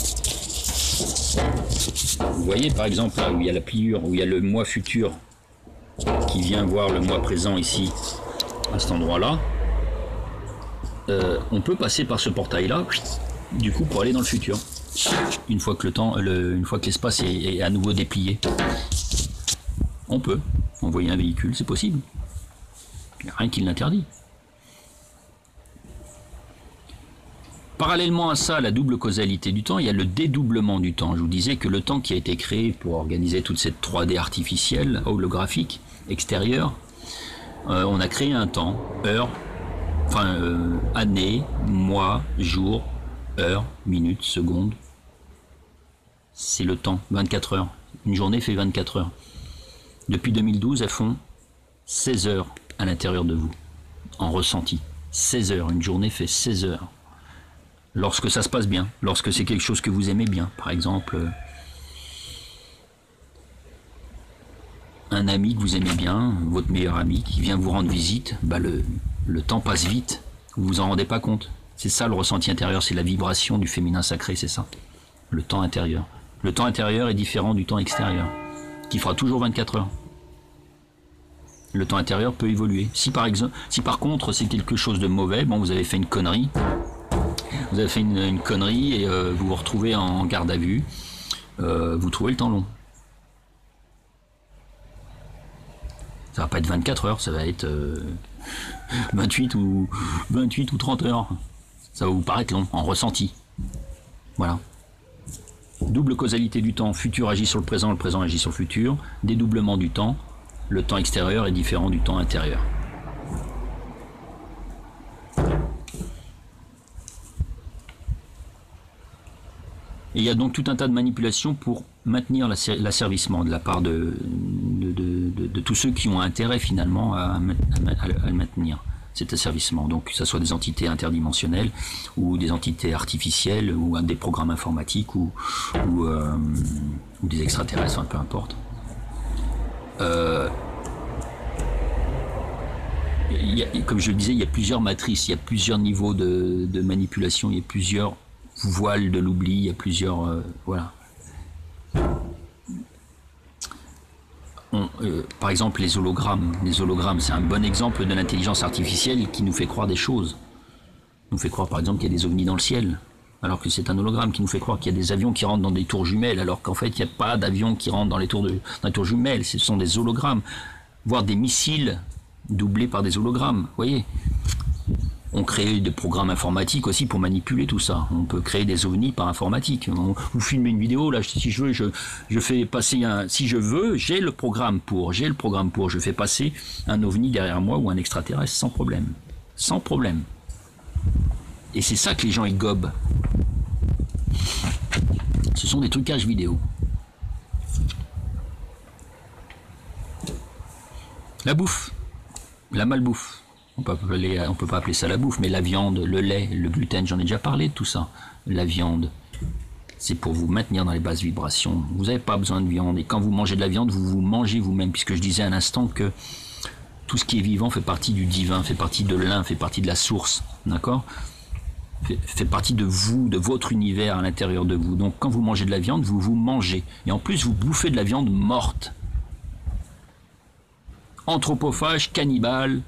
Vous voyez par exemple là où il y a la pliure, où il y a le moi futur qui vient voir le moi présent ici, à cet endroit-là, euh, on peut passer par ce portail-là, du coup pour aller dans le futur. Une fois que le temps, le, une fois que l'espace est, est à nouveau déplié, on peut envoyer un véhicule, c'est possible. Il n'y a rien qui l'interdit. Parallèlement à ça, la double causalité du temps, il y a le dédoublement du temps. Je vous disais que le temps qui a été créé pour organiser toute cette trois D artificielle, holographique, extérieure, euh, on a créé un temps, heure, enfin euh, année, mois, jour, heure, minute, seconde. C'est le temps, vingt-quatre heures. Une journée fait vingt-quatre heures. Depuis deux mille douze, elles font seize heures à l'intérieur de vous, en ressenti. seize heures, une journée fait seize heures. Lorsque ça se passe bien, lorsque c'est quelque chose que vous aimez bien, par exemple euh, un ami que vous aimez bien, votre meilleur ami qui vient vous rendre visite, bah le, le temps passe vite, vous vous en rendez pas compte. C'est ça le ressenti intérieur, c'est la vibration du féminin sacré, c'est ça, le temps intérieur. Le temps intérieur est différent du temps extérieur, qui fera toujours vingt-quatre heures. Le temps intérieur peut évoluer. Si par exemple, si par contre c'est quelque chose de mauvais, bon vous avez fait une connerie, vous avez fait une, une connerie et euh, vous vous retrouvez en garde à vue, euh, vous trouvez le temps long. Ça va pas être vingt-quatre heures, ça va être euh, vingt-huit ou vingt-huit ou trente heures. Ça va vous paraître long, en ressenti. Voilà. Double causalité du temps, futur agit sur le présent, le présent agit sur le futur. Dédoublement du temps, le temps extérieur est différent du temps intérieur. Et il y a donc tout un tas de manipulations pour maintenir l'asservissement de la part de, de, de, de, de tous ceux qui ont intérêt finalement à, à, à le maintenir, cet asservissement. Donc que ce soit des entités interdimensionnelles ou des entités artificielles ou des programmes informatiques ou, ou, euh, ou des extraterrestres, enfin, peu importe. Euh, il y a, comme je le disais, il y a plusieurs matrices, il y a plusieurs niveaux de, de manipulation, il y a plusieurs voile de l'oubli, il y a plusieurs... Euh, voilà. On, euh, par exemple, les hologrammes. Les hologrammes, c'est un bon exemple de l'intelligence artificielle qui nous fait croire des choses. Nous fait croire, par exemple, qu'il y a des ovnis dans le ciel, alors que c'est un hologramme qui nous fait croire qu'il y a des avions qui rentrent dans des tours jumelles, alors qu'en fait, il n'y a pas d'avions qui rentrent dans les tours, de, dans les tours jumelles. Ce sont des hologrammes. Voire des missiles doublés par des hologrammes. Vous voyez ? On crée des programmes informatiques aussi pour manipuler tout ça. On peut créer des ovnis par informatique. On, vous filmez une vidéo, là, si je veux, je, je fais passer un... Si je veux, j'ai le programme pour. J'ai le programme pour. Je fais passer un ovni derrière moi ou un extraterrestre sans problème. Sans problème. Et c'est ça que les gens, ils gobent. Ce sont des trucages vidéo. La bouffe. La malbouffe. On peut appeler, on peut pas appeler ça la bouffe, mais la viande, le lait, le gluten, j'en ai déjà parlé de tout ça. La viande, c'est pour vous maintenir dans les basses vibrations. Vous n'avez pas besoin de viande. Et quand vous mangez de la viande, vous vous mangez vous-même. Puisque je disais à l'instant que tout ce qui est vivant fait partie du divin, fait partie de l'un, fait partie de la source. D'accord ? fait, fait partie de vous, de votre univers à l'intérieur de vous. Donc quand vous mangez de la viande, vous vous mangez. Et en plus, vous bouffez de la viande morte. Anthropophage, cannibale.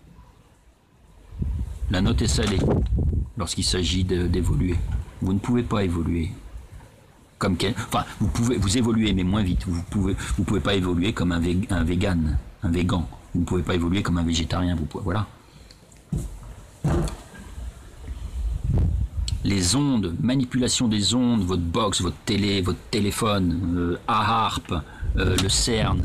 La note est salée lorsqu'il s'agit d'évoluer. Vous ne pouvez pas évoluer. Comme quel... Enfin, vous pouvez vous évoluer, mais moins vite. Vous pouvez, vous pouvez pas évoluer comme un, vé... un vegan, un végan. Vous ne pouvez pas évoluer comme un végétarien. Vous pouvez... Voilà. Les ondes, manipulation des ondes, votre box, votre télé, votre téléphone, euh, A H A R P, euh, le CERN,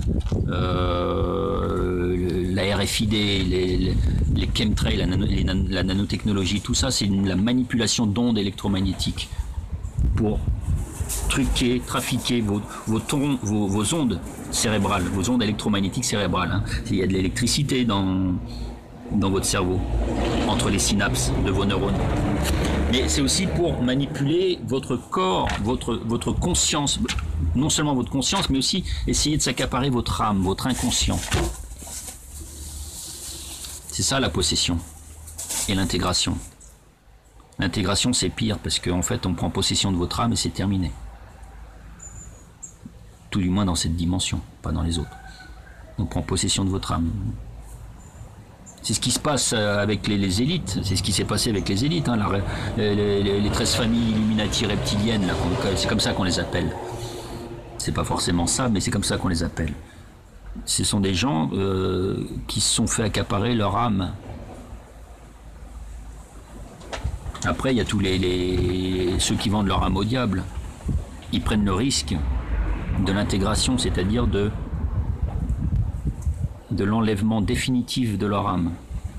euh, la R F I D, les, les, les chemtrails, la, nano, les, la nanotechnologie, tout ça, c'est la manipulation d'ondes électromagnétiques pour truquer, trafiquer vos, vos, tons, vos, vos ondes cérébrales, vos ondes électromagnétiques cérébrales. Hein. Il y a de l'électricité dans, dans votre cerveau, entre les synapses de vos neurones. Mais c'est aussi pour manipuler votre corps, votre, votre conscience, non seulement votre conscience, mais aussi essayer de s'accaparer votre âme, votre inconscient. C'est ça la possession et l'intégration. L'intégration, c'est pire parce qu'en fait, on prend possession de votre âme et c'est terminé. Tout du moins dans cette dimension, pas dans les autres. On prend possession de votre âme. C'est ce qui se passe avec les, les élites, c'est ce qui s'est passé avec les élites, hein, la, les, les, les treize familles Illuminati reptiliennes, c'est comme ça qu'on les appelle. C'est pas forcément ça, mais c'est comme ça qu'on les appelle. Ce sont des gens euh, qui se sont fait accaparer leur âme. Après, il y a tous les, les ceux qui vendent leur âme au diable. Ils prennent le risque de l'intégration, c'est-à-dire de de l'enlèvement définitif de leur âme.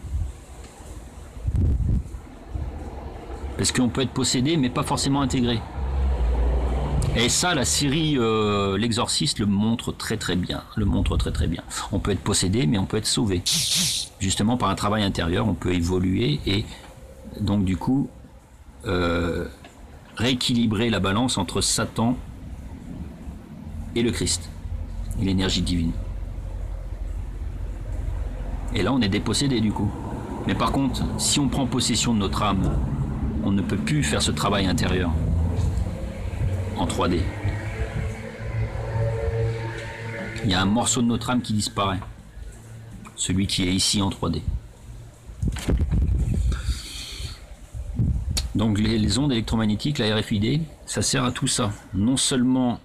Parce qu'on peut être possédé, mais pas forcément intégré. Et ça, la série euh, L'Exorciste le montre très très bien. Le montre très très bien. On peut être possédé, mais on peut être sauvé. Justement, par un travail intérieur, on peut évoluer et donc du coup euh, rééquilibrer la balance entre Satan et le Christ, et l'énergie divine. Et là, on est dépossédé du coup. Mais par contre, si on prend possession de notre âme, on ne peut plus faire ce travail intérieur en trois D. Il y a un morceau de notre âme qui disparaît. Celui qui est ici en trois D. Donc les, les ondes électromagnétiques, la R F I D, ça sert à tout ça. Non seulement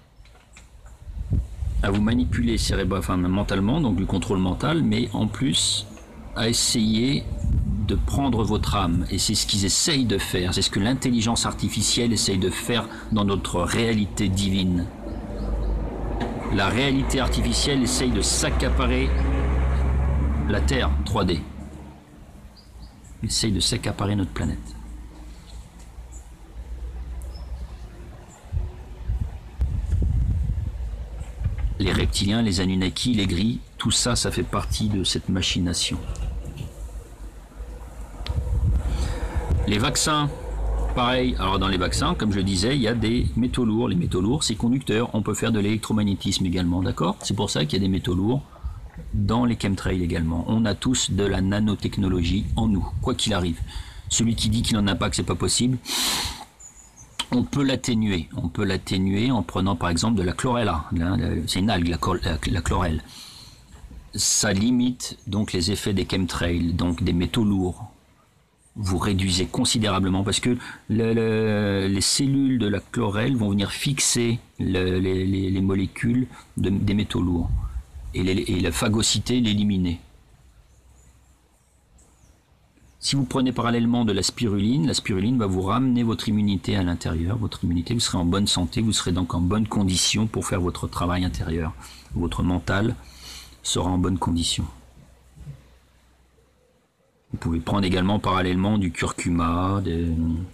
à vous manipuler cérébral, enfin, mentalement, donc du contrôle mental, mais en plus à essayer de prendre votre âme. Et c'est ce qu'ils essayent de faire, c'est ce que l'intelligence artificielle essaye de faire dans notre réalité divine. La réalité artificielle essaye de s'accaparer la Terre trois D. Essaye de s'accaparer notre planète. reptiliens, les Anunnaki, les gris, tout ça, ça fait partie de cette machination. Les vaccins, pareil. Alors dans les vaccins, comme je disais, il y a des métaux lourds. Les métaux lourds, c'est conducteur. On peut faire de l'électromagnétisme également, d'accord? C'est pour ça qu'il y a des métaux lourds dans les chemtrails également. On a tous de la nanotechnologie en nous, quoi qu'il arrive. Celui qui dit qu'il n'en a pas, que c'est pas possible, on peut l'atténuer. On peut l'atténuer en prenant par exemple de la chlorella. C'est une algue, la, la, la chlorelle. Ça limite donc les effets des chemtrails, donc des métaux lourds. Vous réduisez considérablement parce que le, le, les cellules de la chlorelle vont venir fixer le, les, les, les molécules de, des métaux lourds et, les, et la phagocité, l'éliminer. Si vous prenez parallèlement de la spiruline, la spiruline va vous ramener votre immunité à l'intérieur, votre immunité, vous serez en bonne santé, vous serez donc en bonne condition pour faire votre travail intérieur. Votre mental sera en bonne condition. Vous pouvez prendre également parallèlement du curcuma, de,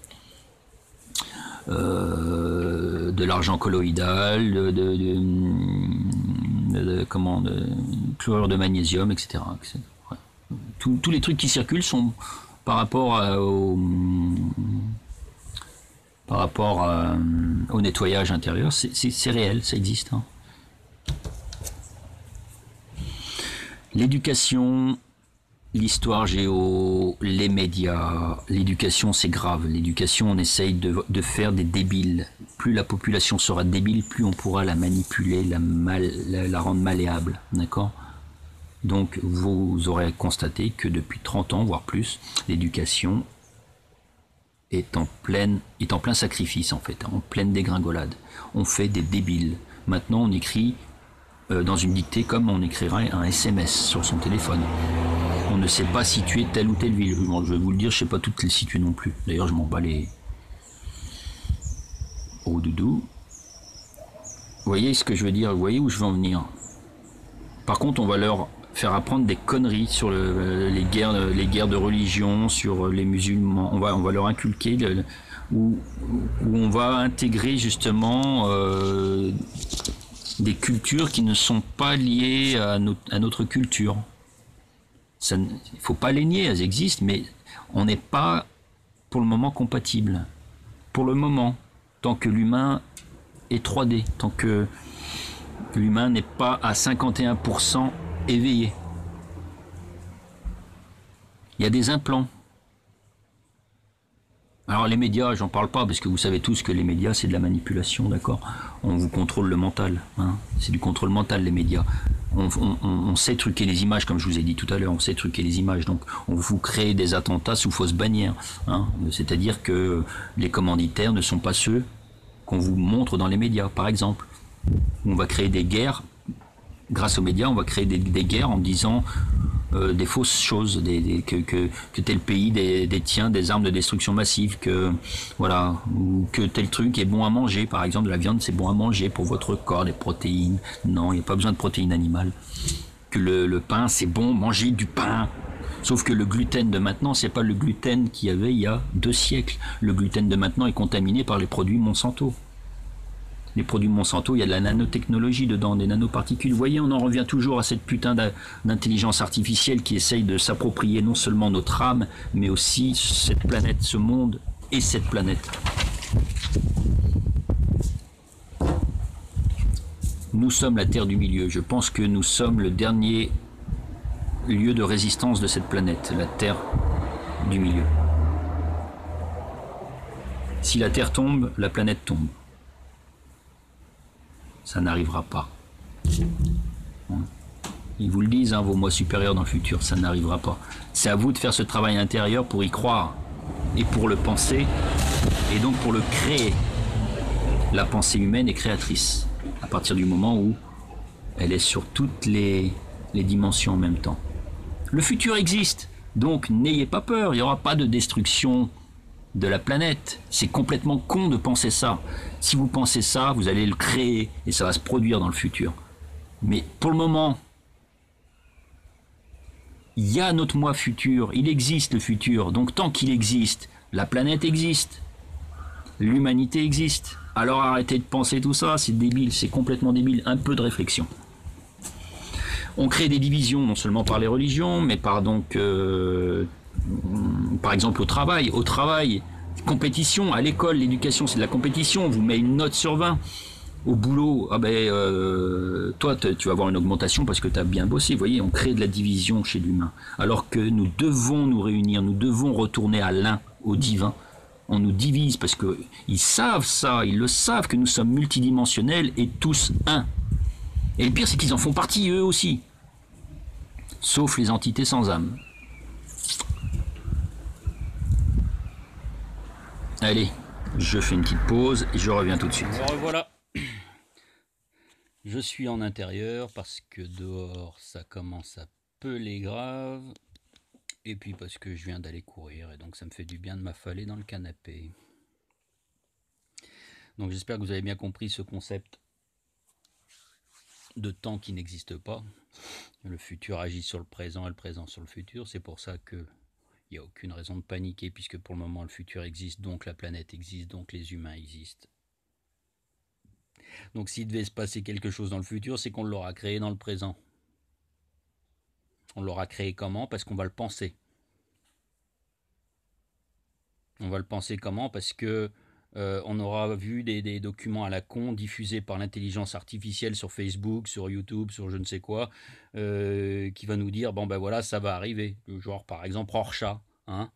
euh, de l'argent colloïdal, de, de, de, de, comment, de chlorure de magnésium, et cetera et cetera. Tous, tous les trucs qui circulent sont par rapport à, au, par rapport à, au nettoyage intérieur, c'est réel, ça existe. Hein. L'éducation, l'histoire géo, les médias, l'éducation c'est grave. L'éducation, on essaye de, de faire des débiles. Plus la population sera débile, plus on pourra la manipuler, la, mal, la, la rendre malléable. D'accord ? Donc vous aurez constaté que depuis trente ans, voire plus, l'éducation est en, pleine, est en plein sacrifice en fait, en pleine dégringolade. On fait des débiles. Maintenant on écrit euh, dans une dictée comme on écrirait un S M S sur son téléphone. On ne sait pas situer telle ou telle ville. Bon, je vais vous le dire, je ne sais pas toutes les situer non plus. D'ailleurs je m'en bats les... Oh doudou. Vous voyez ce que je veux dire? Vous voyez où je veux en venir? Par contre on va leur faire apprendre des conneries sur le, les, guerres, les guerres de religion, sur les musulmans. On va, on va leur inculquer, le, où, où on va intégrer justement euh, des cultures qui ne sont pas liées à, no, à notre culture. Il ne faut pas les nier, elles existent, mais on n'est pas pour le moment compatible. Pour le moment, tant que l'humain est trois D, tant que l'humain n'est pas à cinquante et un pour cent éveillé. Il y a des implants. Alors les médias, j'en parle pas parce que vous savez tous que les médias c'est de la manipulation, d'accord? On vous contrôle le mental, hein? C'est du contrôle mental les médias. On, on, on sait truquer les images comme je vous ai dit tout à l'heure, on sait truquer les images, donc on vous crée des attentats sous fausse bannière, hein? C'est-à-dire que les commanditaires ne sont pas ceux qu'on vous montre dans les médias, par exemple. On va créer des guerres. Grâce aux médias, on va créer des, des guerres en disant euh, des fausses choses, des, des, que, que, que tel pays détient des armes de destruction massive, que voilà, ou que tel truc est bon à manger. Par exemple, la viande c'est bon à manger pour votre corps, des protéines. Non, il n'y a pas besoin de protéines animales. Que le, le pain c'est bon, manger du pain. Sauf que le gluten de maintenant, c'est pas le gluten qu'il y avait il y a deux siècles. Le gluten de maintenant est contaminé par les produits Monsanto. Les produits Monsanto, il y a de la nanotechnologie dedans, des nanoparticules. Vous voyez, on en revient toujours à cette putain d'intelligence artificielle qui essaye de s'approprier non seulement notre âme, mais aussi cette planète, ce monde et cette planète. Nous sommes la Terre du Milieu. Je pense que nous sommes le dernier lieu de résistance de cette planète, la Terre du Milieu. Si la Terre tombe, la planète tombe. Ça n'arrivera pas. Ils vous le disent, hein, vos moi supérieurs dans le futur, ça n'arrivera pas. C'est à vous de faire ce travail intérieur pour y croire et pour le penser et donc pour le créer. La pensée humaine est créatrice à partir du moment où elle est sur toutes les, les dimensions en même temps. Le futur existe, donc n'ayez pas peur, il n'y aura pas de destruction de la planète. C'est complètement con de penser ça. Si vous pensez ça, vous allez le créer et ça va se produire dans le futur. Mais pour le moment, il y a notre moi futur, il existe le futur. Donc tant qu'il existe, la planète existe, l'humanité existe. Alors arrêtez de penser tout ça, c'est débile, c'est complètement débile. Un peu de réflexion. On crée des divisions non seulement par les religions, mais par donc, euh, par exemple au travail. Au travail, compétition. À l'école, l'éducation, c'est de la compétition. On vous met une note sur vingt. Au boulot, ah ben, euh, toi, tu vas avoir une augmentation parce que tu as bien bossé. Vous voyez, on crée de la division chez l'humain. Alors que nous devons nous réunir, nous devons retourner à l'un, au divin. On nous divise parce qu'ils savent ça, ils le savent que nous sommes multidimensionnels et tous un. Et le pire, c'est qu'ils en font partie eux aussi. Sauf les entités sans âme. Allez, je fais une petite pause et je reviens tout de suite. Me revoilà. Je suis en intérieur parce que dehors ça commence à peler grave. Et puis parce que je viens d'aller courir et donc ça me fait du bien de m'affaler dans le canapé. Donc j'espère que vous avez bien compris ce concept de temps qui n'existe pas. Le futur agit sur le présent et le présent sur le futur. C'est pour ça que il n'y a aucune raison de paniquer puisque pour le moment le futur existe, donc la planète existe, donc les humains existent. Donc s'il devait se passer quelque chose dans le futur, c'est qu'on l'aura créé dans le présent. On l'aura créé comment? Parce qu'on va le penser. On va le penser comment? Parce que Euh, on aura vu des, des documents à la con diffusés par l'intelligence artificielle sur Facebook, sur YouTube, sur je ne sais quoi, euh, qui va nous dire, bon ben voilà, ça va arriver. Genre par exemple Rorschach, hein.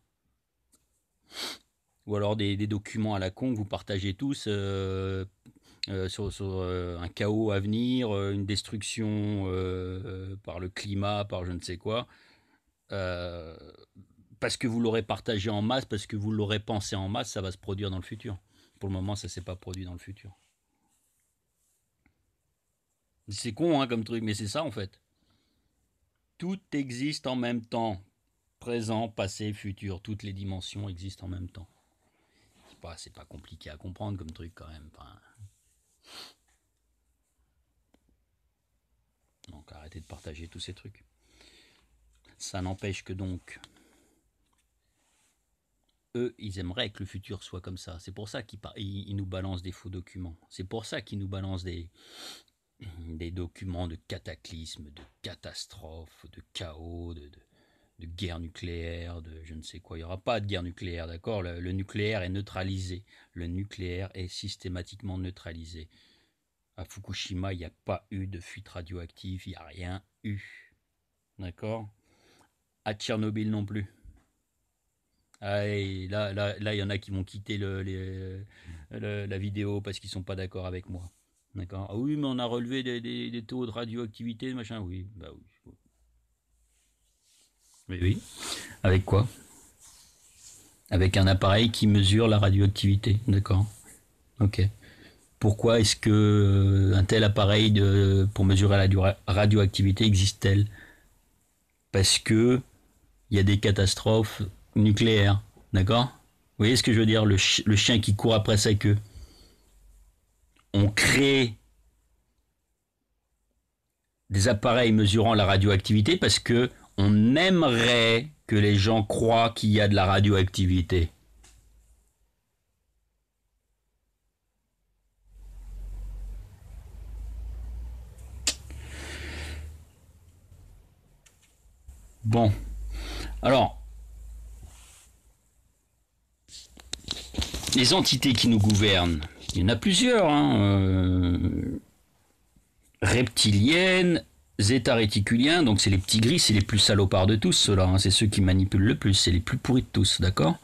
Ou alors des, des documents à la con que vous partagez tous euh, euh, sur, sur euh, un chaos à venir, euh, une destruction euh, par le climat, par je ne sais quoi. Euh, parce que vous l'aurez partagé en masse, parce que vous l'aurez pensé en masse, ça va se produire dans le futur. Pour le moment, ça ne s'est pas produit dans le futur. C'est con hein, comme truc, mais c'est ça en fait. Tout existe en même temps. Présent, passé, futur. Toutes les dimensions existent en même temps. C'est pas, c'est pas compliqué à comprendre comme truc quand même. Enfin... Donc arrêtez de partager tous ces trucs. Ça n'empêche que donc... Eux, ils aimeraient que le futur soit comme ça. C'est pour ça qu'ils ils nous balancent des faux documents. C'est pour ça qu'ils nous balancent des, des documents de cataclysme, de catastrophe, de chaos, de, de, de guerre nucléaire, de je ne sais quoi. Il n'y aura pas de guerre nucléaire, d'accord? le, le nucléaire est neutralisé. Le nucléaire est systématiquement neutralisé. À Fukushima, il n'y a pas eu de fuite radioactive, il n'y a rien eu. D'accord? À Tchernobyl non plus. Ah, et là, là, là, il y en a qui vont quitter le, les, le, la vidéo parce qu'ils sont pas d'accord avec moi. D'accord. Ah oui, mais on a relevé des, des, des taux de radioactivité, machin. Oui, bah oui. Mais oui. Avec quoi? Avec un appareil qui mesure la radioactivité. D'accord. Ok. Pourquoi est-ce que un tel appareil de, pour mesurer la radioactivité existe-t-elle? Parce que il y a des catastrophes nucléaire, d'accord? Vous voyez ce que je veux dire, le, ch le chien qui court après sa queue. On crée des appareils mesurant la radioactivité parce que on aimerait que les gens croient qu'il y a de la radioactivité. Bon, alors... Les entités qui nous gouvernent, il y en a plusieurs, hein, euh, reptiliennes, zéta réticuliens, donc c'est les petits gris, c'est les plus salopards de tous, ceux-là, hein, c'est ceux qui manipulent le plus, c'est les plus pourris de tous, d'accord?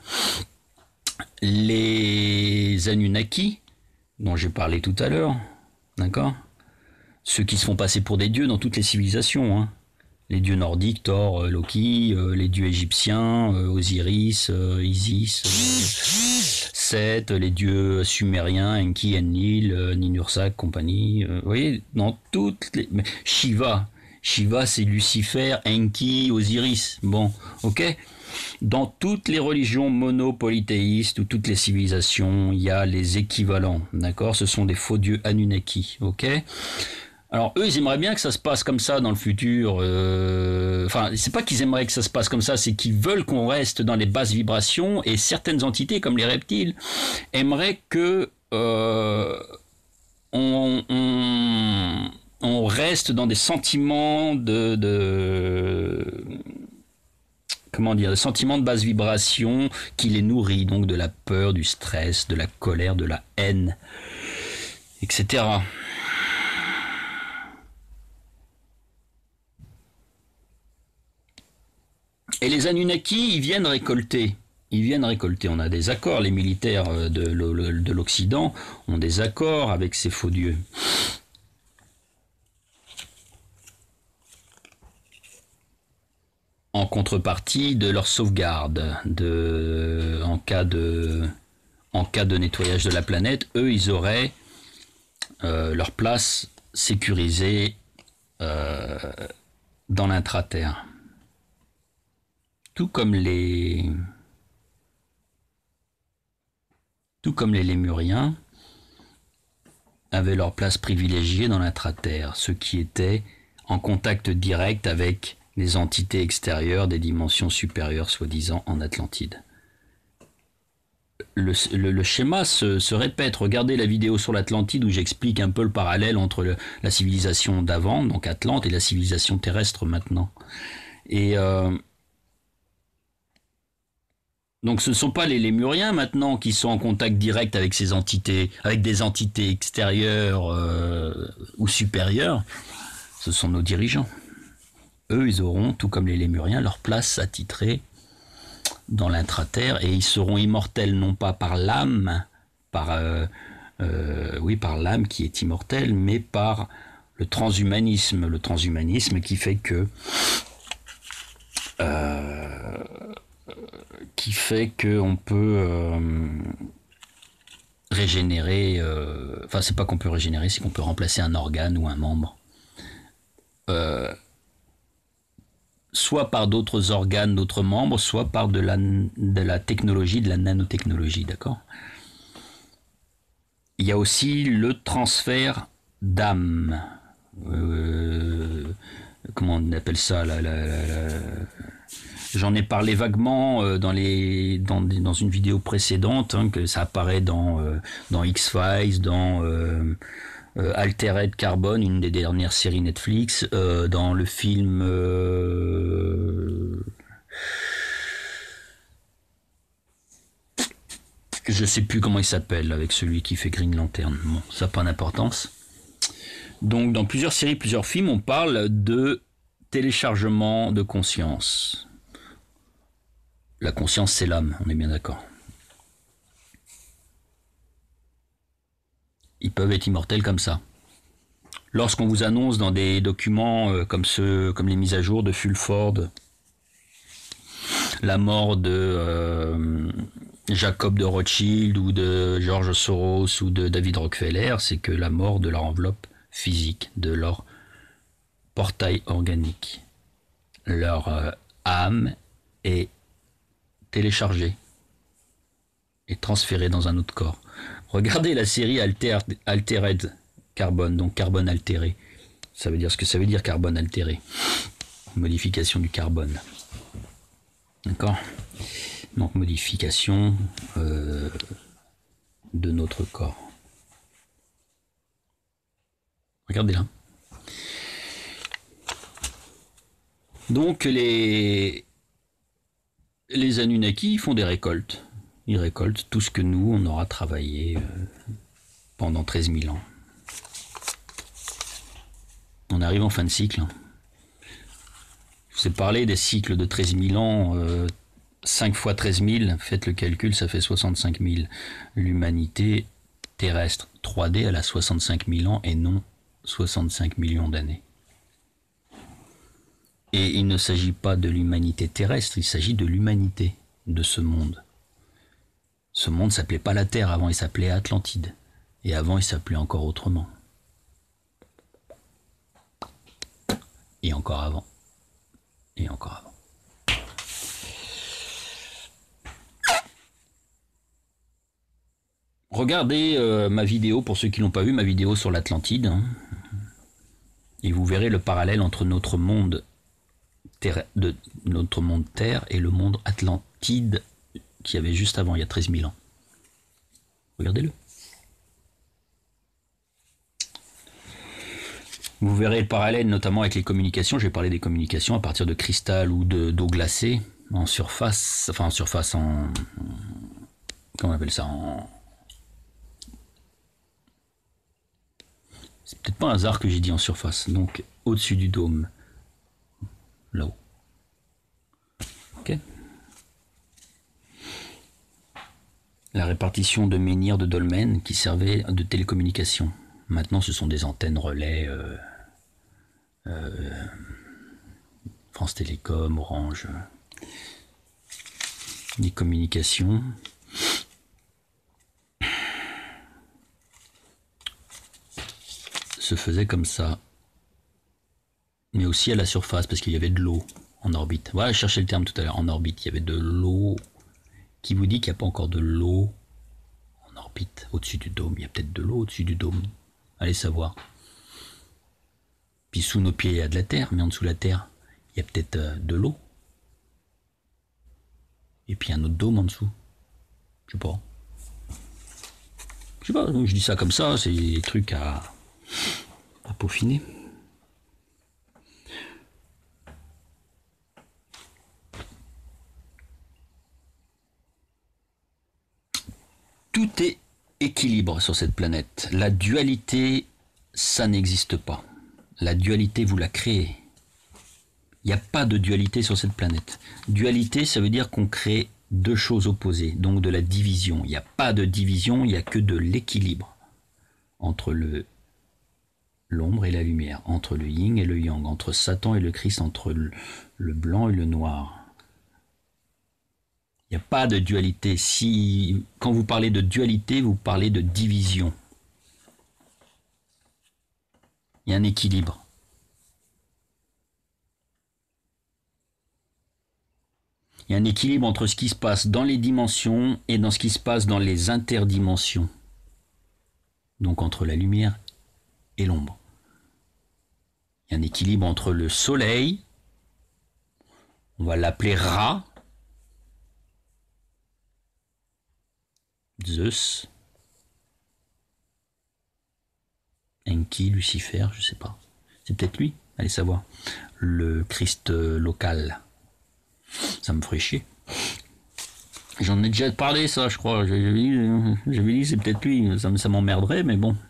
Les Anunnaki, dont j'ai parlé tout à l'heure, d'accord? Ceux qui se font passer pour des dieux dans toutes les civilisations, hein. Les dieux nordiques, Thor, euh, Loki, euh, les dieux égyptiens, euh, Osiris, euh, Isis, euh, Seth, les dieux sumériens, Enki, Enlil, euh, Ninursak, compagnie. Euh, vous voyez, dans toutes les... Shiva, Shiva c'est Lucifer, Enki, Osiris. Bon, ok. Dans toutes les religions monopolythéistes ou toutes les civilisations, il y a les équivalents, d'accord? Ce sont des faux dieux Anunnaki, ok? Alors eux, ils aimeraient bien que ça se passe comme ça dans le futur. Euh... Enfin, c'est pas qu'ils aimeraient que ça se passe comme ça, c'est qu'ils veulent qu'on reste dans les basses vibrations. Et certaines entités, comme les reptiles, aimeraient que euh, on, on, on reste dans des sentiments de, de comment dire, des sentiments de basse vibration qui les nourrit, donc de la peur, du stress, de la colère, de la haine, et cetera. Et les Anunnaki, ils viennent récolter. Ils viennent récolter. On a des accords. Les militaires de l'Occident ont des accords avec ces faux dieux. En contrepartie de leur sauvegarde, de, en cas de, en cas de nettoyage de la planète, eux, ils auraient euh, leur place sécurisée euh, dans l'intraterre. Tout comme les, tout comme les Lémuriens avaient leur place privilégiée dans l'intraterre, ceux qui étaient en contact direct avec les entités extérieures des dimensions supérieures, soi-disant en Atlantide. Le, le, le schéma se, se répète. Regardez la vidéo sur l'Atlantide où j'explique un peu le parallèle entre le, la civilisation d'avant, donc Atlante, et la civilisation terrestre maintenant. Et euh, donc ce ne sont pas les Lémuriens maintenant qui sont en contact direct avec ces entités, avec des entités extérieures euh, ou supérieures. Ce sont nos dirigeants. Eux, ils auront, tout comme les Lémuriens, leur place attitrée dans l'intraterre et ils seront immortels non pas par l'âme, par euh, euh, oui par l'âme qui est immortelle, mais par le transhumanisme, le transhumanisme qui fait que euh, qui fait que on peut euh, régénérer. Euh, enfin, c'est pas qu'on peut régénérer, c'est qu'on peut remplacer un organe ou un membre. Euh, soit par d'autres organes, d'autres membres, soit par de la, de la technologie, de la nanotechnologie, d'accord ? Il y a aussi le transfert d'âme. Euh, comment on appelle ça là, là, là, là. J'en ai parlé vaguement dans, les, dans, dans une vidéo précédente, hein, que ça apparaît dans, euh, dans X-Files, dans... Euh, Euh, Altered Carbon, une des dernières séries Netflix, euh, dans le film euh, je sais plus comment il s'appelle, avec celui qui fait Green Lantern. Bon, ça n'a pas d'importance. Donc dans plusieurs séries, plusieurs films, on parle de téléchargement de conscience. La conscience, c'est l'âme, on est bien d'accord. Ils peuvent être immortels comme ça. Lorsqu'on vous annonce dans des documents euh, comme ceux, comme les mises à jour de Fulford, la mort de euh, Jacob de Rothschild ou de George Soros ou de David Rockefeller, c'est que la mort de leur enveloppe physique, de leur portail organique. Leur euh, âme est téléchargée et transférée dans un autre corps. Regardez la série Alter, Altered Carbon, donc carbone altéré. Ça veut dire ce que ça veut dire, carbone altéré. Modification du carbone. D'accord ? Donc modification euh, de notre corps. Regardez là. Donc les, les Anunnaki font des récoltes. Ils récoltent tout ce que nous, on aura travaillé euh, pendant treize mille ans. On arrive en fin de cycle. Je vous ai parlé des cycles de treize mille ans, euh, cinq fois treize mille, faites le calcul, ça fait soixante-cinq mille. L'humanité terrestre trois D, elle a soixante-cinq mille ans et non soixante-cinq millions d'années. Et il ne s'agit pas de l'humanité terrestre, il s'agit de l'humanité de ce monde. Ce monde s'appelait pas la Terre, avant il s'appelait Atlantide. Et avant il s'appelait encore autrement. Et encore avant. Et encore avant. Regardez euh, ma vidéo, pour ceux qui l'ont pas vu, ma vidéo sur l'Atlantide. Hein, et vous verrez le parallèle entre notre monde, terre, de, notre monde Terre et le monde Atlantide qu'il y avait juste avant, il y a treize mille ans. Regardez-le. Vous verrez le parallèle notamment avec les communications. J'ai parlé des communications à partir de cristal ou de d'eau glacée en surface, enfin en surface en, comment on appelle ça, en, c'est peut-être pas un hasard que j'ai dit en surface, donc au-dessus du dôme, là-haut. Ok. La répartition de menhirs de dolmens qui servaient de télécommunication. Maintenant, ce sont des antennes relais. Euh, euh, France Télécom, Orange, des communications. Se faisait comme ça, mais aussi à la surface parce qu'il y avait de l'eau en orbite. Voilà, je cherchais le terme tout à l'heure. En orbite, il y avait de l'eau. Qui vous dit qu'il n'y a pas encore de l'eau en orbite au-dessus du dôme? Il y a peut-être de l'eau au-dessus du dôme. Allez savoir. Puis sous nos pieds, il y a de la terre, mais en dessous de la terre, il y a peut-être euh, de l'eau. Et puis un autre dôme en dessous. Je sais pas. Je sais pas, je dis ça comme ça, c'est des trucs à, à peaufiner. Tout est équilibre sur cette planète. La dualité, ça n'existe pas. La dualité, vous la créez. Il n'y a pas de dualité sur cette planète. Dualité, ça veut dire qu'on crée deux choses opposées, donc de la division. Il n'y a pas de division, il n'y a que de l'équilibre entre le l'ombre et la lumière, entre le yin et le yang, entre Satan et le Christ, entre le, le blanc et le noir. Il n'y a pas de dualité. Si, quand vous parlez de dualité, vous parlez de division. Il y a un équilibre. Il y a un équilibre entre ce qui se passe dans les dimensions et dans ce qui se passe dans les interdimensions. Donc entre la lumière et l'ombre. Il y a un équilibre entre le soleil, on va l'appeler Ra, Zeus, Enki, Lucifer, je sais pas. C'est peut-être lui, allez savoir. Le Christ local. Ça me ferait chier. J'en ai déjà parlé, ça, je crois. J'avais dit, j'avais dit c'est peut-être lui. Ça, ça m'emmerderait, mais bon.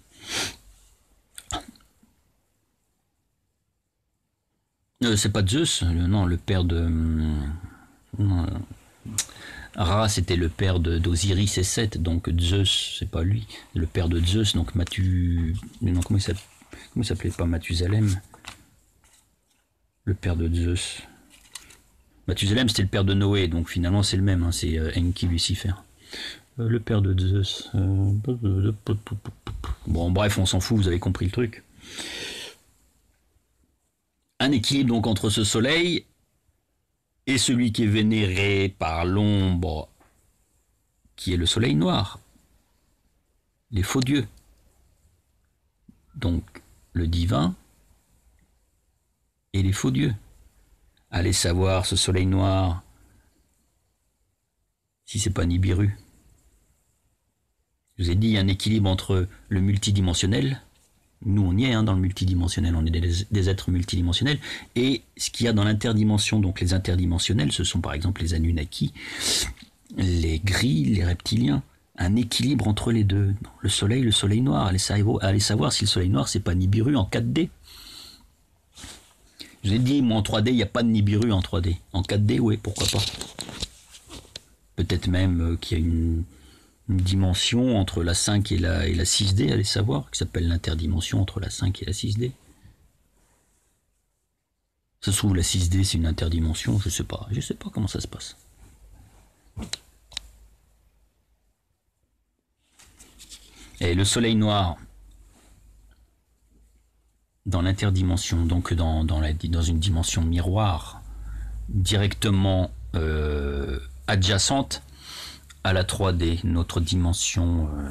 Euh, c'est pas Zeus, le, non, le père de. Non, Ra, c'était le père de, d'Osiris et Seth, donc Zeus, c'est pas lui. Le père de Zeus, donc Mathu. Non, comment il s'appelait, comment il s'appelait pas Mathusalem? Le père de Zeus. Mathusalem, c'était le père de Noé, donc finalement c'est le même, hein, c'est euh, Enki, Lucifer. Euh, le père de Zeus. Euh... Bon, bref, on s'en fout, vous avez compris le truc. Un équilibre donc entre ce soleil et celui qui est vénéré par l'ombre, qui est le soleil noir, les faux dieux. Donc le divin et les faux dieux. Allez savoir ce soleil noir si c'est pas Nibiru. Je vous ai dit, il y a un équilibre entre le multidimensionnel. Nous, on y est hein, dans le multidimensionnel, on est des, des êtres multidimensionnels. Et ce qu'il y a dans l'interdimension, donc les interdimensionnels, ce sont par exemple les Anunnaki, les gris, les reptiliens. Un équilibre entre les deux. Le soleil, le soleil noir. Allez savoir, allez savoir si le soleil noir, c'est pas Nibiru en quatre D. Je vous ai dit, moi en trois D, il n'y a pas de Nibiru en trois D. En quatre D, oui, pourquoi pas. Peut-être même euh, qu'il y a une... une dimension entre la cinq et la, et la six D, allez savoir, qui s'appelle l'interdimension entre la cinq et la six D. Ça se trouve, la six D, c'est une interdimension, je sais pas. Je sais pas comment ça se passe. Et le soleil noir, dans l'interdimension, donc dans, dans, la, dans une dimension miroir, directement euh, adjacente à la trois D, notre dimension euh,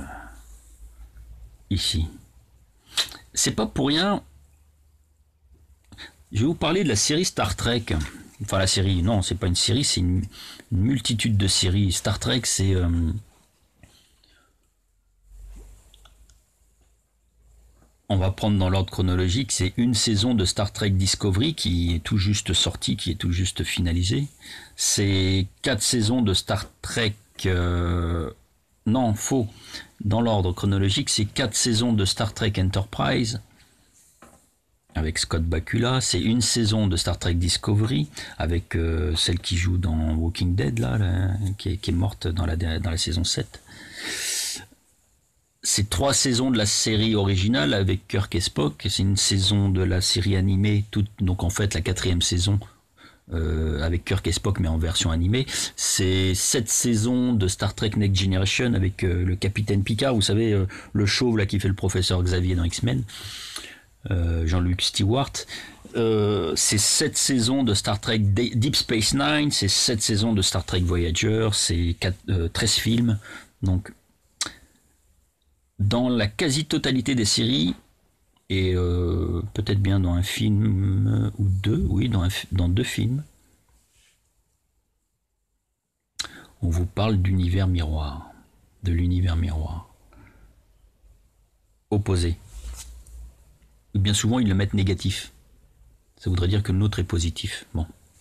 ici. C'est pas pour rien. Je vais vous parler de la série Star Trek. Enfin la série, non, c'est pas une série, c'est une, une multitude de séries. Star Trek, c'est euh, On va prendre dans l'ordre chronologique, c'est une saison de Star Trek Discovery qui est tout juste sortie, qui est tout juste finalisée. C'est quatre saisons de Star Trek... Euh, non, faux. Dans l'ordre chronologique, c'est quatre saisons de Star Trek Enterprise avec Scott Bakula. C'est une saison de Star Trek Discovery avec euh, celle qui joue dans Walking Dead, là, là qui, est, qui est morte dans la, dans la saison sept. C'est trois saisons de la série originale avec Kirk et Spock. C'est une saison de la série animée, toute, donc en fait la quatrième saison euh, avec Kirk et Spock mais en version animée. C'est sept saisons de Star Trek Next Generation avec euh, le capitaine Picard, vous savez, euh, le chauve là qui fait le professeur Xavier dans X-Men, euh, Jean-Luc Stewart. Euh, c'est sept saisons de Star Trek Deep Space Nine, c'est sept saisons de Star Trek Voyager, c'est euh, treize films. Donc dans la quasi-totalité des séries, et euh, peut-être bien dans un film ou deux, oui, dans, un, dans deux films, on vous parle d'univers miroir, de l'univers miroir. Opposé. Bien souvent, ils le mettent négatif. Ça voudrait dire que le nôtre est positif. Bon.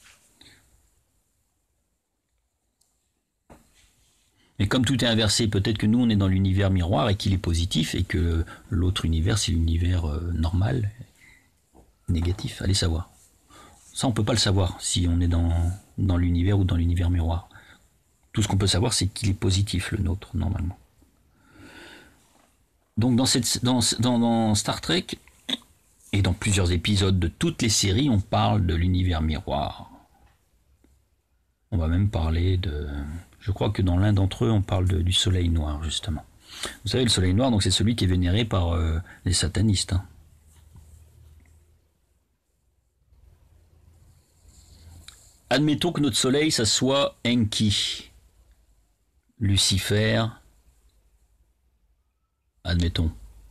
Mais comme tout est inversé, peut-être que nous on est dans l'univers miroir et qu'il est positif et que l'autre univers c'est l'univers euh, normal, négatif. Allez savoir. Ça on peut pas le savoir si on est dans, dans l'univers ou dans l'univers miroir. Tout ce qu'on peut savoir c'est qu'il est positif le nôtre normalement. Donc dans, cette, dans, dans, dans Star Trek et dans plusieurs épisodes de toutes les séries on parle de l'univers miroir. On va même parler de... Je crois que dans l'un d'entre eux, on parle de, du soleil noir, justement. Vous savez, le soleil noir, donc c'est celui qui est vénéré par euh, les satanistes. Hein. Admettons que notre soleil, ça soit Enki, Lucifer. Admettons.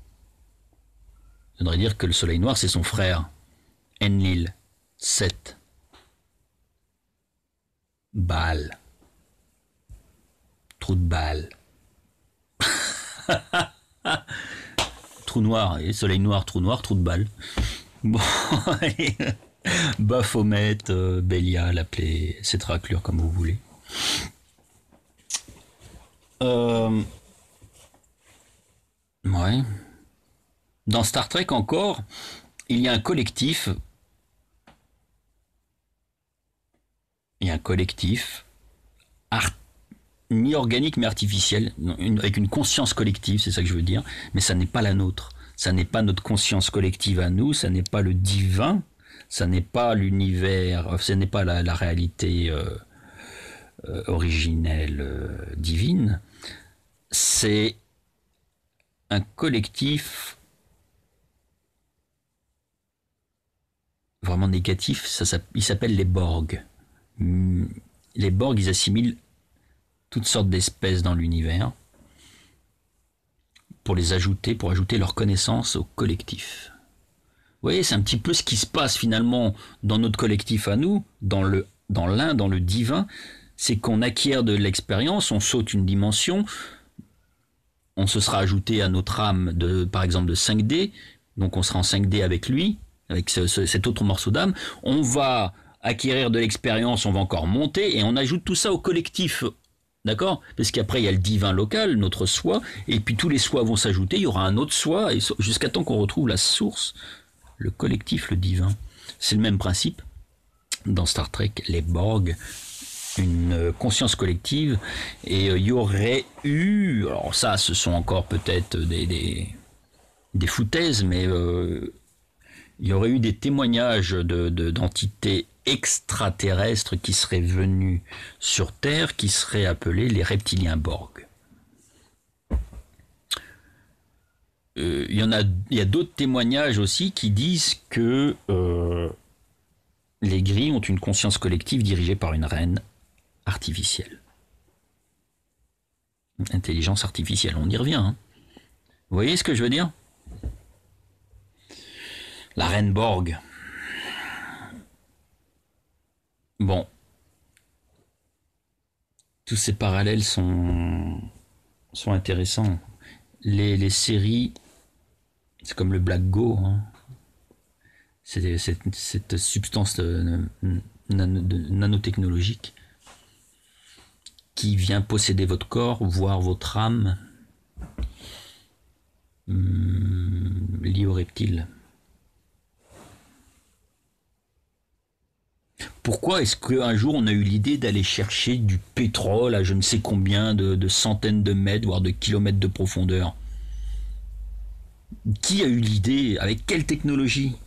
Ça voudrait dire que le soleil noir, c'est son frère, Enlil, Seth, Baal. Trou de balle. Trou noir, et soleil noir, trou noir, trou de balle. Bon, Baphomet, euh, Bélial, appelez cette raclure comme vous voulez. Euh, ouais. Dans Star Trek encore, il y a un collectif. Il y a un collectif art mi-organique mais artificielle, une, avec une conscience collective, c'est ça que je veux dire, mais ça n'est pas la nôtre. Ça n'est pas notre conscience collective à nous, ça n'est pas le divin, ça n'est pas l'univers, ce n'est pas la, la réalité euh, euh, originelle euh, divine. C'est un collectif vraiment négatif, ça, ça, il s'appelle les Borg. Les Borg, ils assimilent toutes sortes d'espèces dans l'univers pour les ajouter, pour ajouter leur connaissance au collectif. Vous voyez, c'est un petit peu ce qui se passe finalement dans notre collectif à nous, dans le, dans l'un, dans le divin, c'est qu'on acquiert de l'expérience, on saute une dimension, on se sera ajouté à notre âme de, par exemple, de cinq D, donc on sera en cinq D avec lui, avec ce, ce, cet autre morceau d'âme, on va acquérir de l'expérience, on va encore monter, et on ajoute tout ça au collectif. D'accord ? Parce qu'après, il y a le divin local, notre soi, et puis tous les sois vont s'ajouter, il y aura un autre soi, et jusqu'à temps qu'on retrouve la source, le collectif, le divin. C'est le même principe. Dans Star Trek, les Borg, une conscience collective, et il y aurait eu, alors ça, ce sont encore peut-être des, des, des foutaises, mais euh, il y aurait eu des témoignages de, de, d'entités extraterrestres qui seraient venus sur Terre, qui seraient appelés les reptiliens Borg. Euh, il y en a, il y a d'autres témoignages aussi qui disent que euh, les gris ont une conscience collective dirigée par une reine artificielle. Intelligence artificielle, on y revient. Hein. Vous voyez ce que je veux dire ? La reine Borg. Bon, tous ces parallèles sont, sont intéressants. Les, les séries C'est comme le black go, hein. C'est cette substance de, nano, de, nanotechnologique qui vient posséder votre corps, voire votre âme, hum, liée aux reptiles. Pourquoi est-ce qu'un jour on a eu l'idée d'aller chercher du pétrole à je ne sais combien de, de centaines de mètres, voire de kilomètres de profondeur? Qui a eu l'idée? Avec quelle technologie?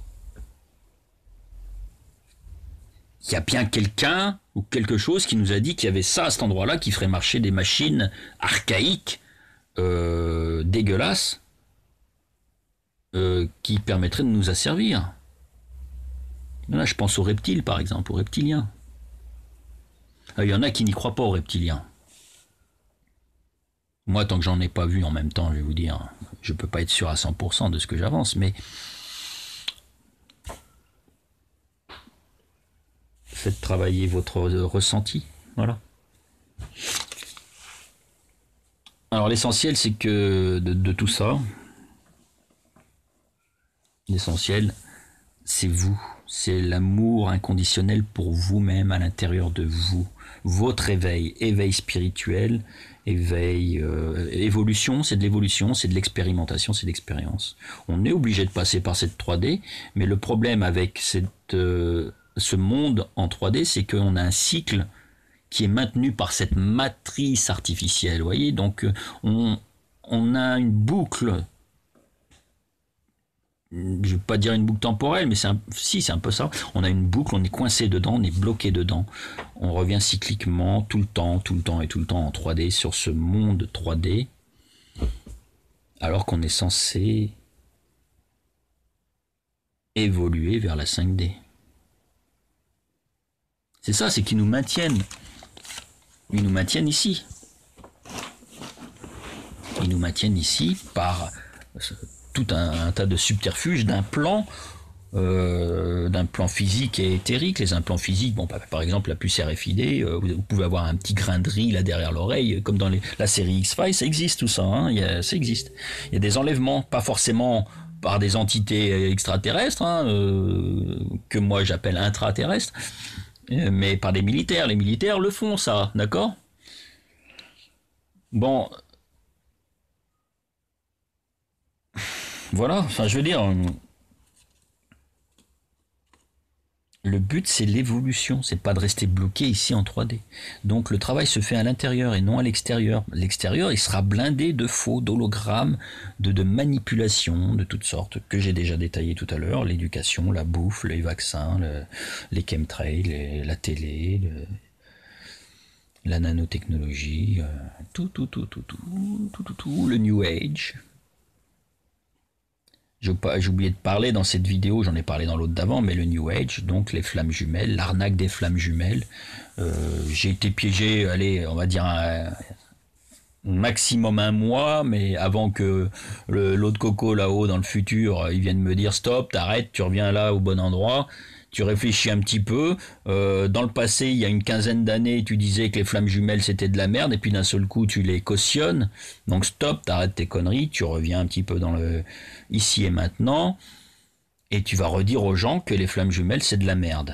Il y a bien quelqu'un ou quelque chose qui nous a dit qu'il y avait ça à cet endroit-là qui ferait marcher des machines archaïques, euh, dégueulasses, euh, qui permettraient de nous asservir. Là, je pense aux reptiles, par exemple, aux reptiliens. Il y en a qui n'y croient pas aux reptiliens. Moi, tant que j'en ai pas vu en même temps, je vais vous dire, je peux pas être sûr à cent pour cent de ce que j'avance, mais faites travailler votre ressenti, voilà. Alors l'essentiel, c'est que de, de tout ça, l'essentiel, c'est vous, c'est l'amour inconditionnel pour vous-même à l'intérieur de vous, votre éveil, éveil spirituel, éveil, euh, évolution, c'est de l'évolution, c'est de l'expérimentation, c'est de l'expérience. On est obligé de passer par cette trois D, mais le problème avec cette, euh, ce monde en trois D, c'est qu'on a un cycle qui est maintenu par cette matrice artificielle, vous voyez, donc on, on a une boucle, je ne vais pas dire une boucle temporelle, mais c'est un, si, c'est un peu ça. On a une boucle, on est coincé dedans, on est bloqué dedans. On revient cycliquement, tout le temps, tout le temps et tout le temps en trois D sur ce monde trois D, alors qu'on est censé évoluer vers la cinq D. C'est ça, c'est qu'ils nous maintiennent. Ils nous maintiennent ici. Ils nous maintiennent ici par tout un, un tas de subterfuges d'un plan, euh, d'un plan physique et éthérique. Les implants physiques, bon, par exemple la puce R F I D, euh, vous pouvez avoir un petit grain de riz là derrière l'oreille, comme dans les, la série X-Files, ça existe tout ça, hein, y a, ça existe. Il y a des enlèvements, pas forcément par des entités extraterrestres, hein, euh, que moi j'appelle intraterrestres, mais par des militaires. Les militaires le font, ça, d'accord? Bon, voilà, enfin je veux dire, le but c'est l'évolution, c'est pas de rester bloqué ici en trois D. Donc le travail se fait à l'intérieur et non à l'extérieur. L'extérieur, il sera blindé de faux, d'hologrammes, de, de manipulations de toutes sortes, que j'ai déjà détaillé tout à l'heure, l'éducation, la bouffe, les vaccins, le, les chemtrails, les, la télé, le, la nanotechnologie, euh, tout, tout, tout, tout, tout, tout, tout, tout, le New Age. J'ai oublié de parler dans cette vidéo, j'en ai parlé dans l'autre d'avant, mais le New Age, donc les flammes jumelles, l'arnaque des flammes jumelles. Euh, j'ai été piégé, allez, on va dire un, maximum un mois, mais avant que l'eau de coco là-haut dans le futur, ils viennent me dire stop, t'arrêtes, tu reviens là au bon endroit. Tu réfléchis un petit peu. Euh, dans le passé, il y a une quinzaine d'années, tu disais que les flammes jumelles c'était de la merde, et puis d'un seul coup tu les cautionnes. Donc stop, t'arrêtes tes conneries, tu reviens un petit peu dans le ici et maintenant, et tu vas redire aux gens que les flammes jumelles c'est de la merde.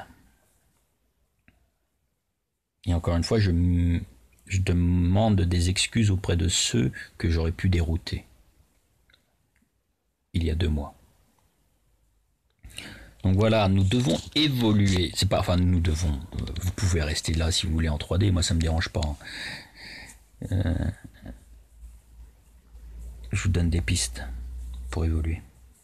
Et encore une fois, je, je demande des excuses auprès de ceux que j'aurais pu dérouter il y a deux mois. Donc voilà, nous devons évoluer. C'est pas, enfin, nous devons. Vous pouvez rester là si vous voulez en trois D. Moi, ça me dérange pas. Euh, je vous donne des pistes pour évoluer.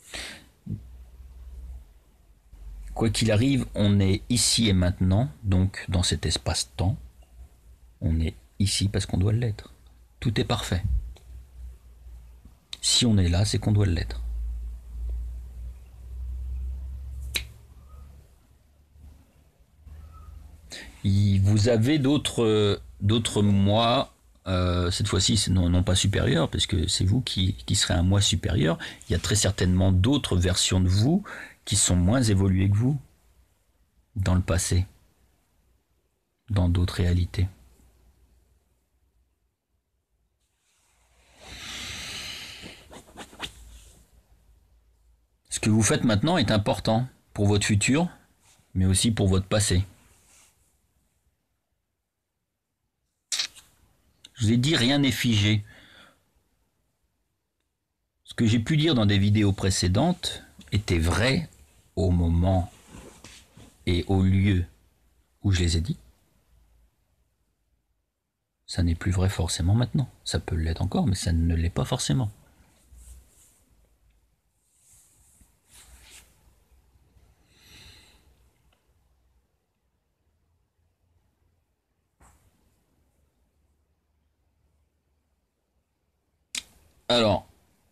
Quoi qu'il arrive, on est ici et maintenant, donc dans cet espace-temps. On est ici parce qu'on doit l'être. Tout est parfait. Si on est là, c'est qu'on doit l'être. Vous avez d'autres d'autres moi, euh, cette fois-ci non, non pas supérieurs, parce que c'est vous qui, qui serez un moi supérieur. Il y a très certainement d'autres versions de vous qui sont moins évoluées que vous dans le passé, dans d'autres réalités. Ce que vous faites maintenant est important pour votre futur, mais aussi pour votre passé. Je vous ai dit, rien n'est figé. Ce que j'ai pu dire dans des vidéos précédentes était vrai au moment et au lieu où je les ai dit. Ça n'est plus vrai forcément maintenant. Ça peut l'être encore, mais ça ne l'est pas forcément. Alors,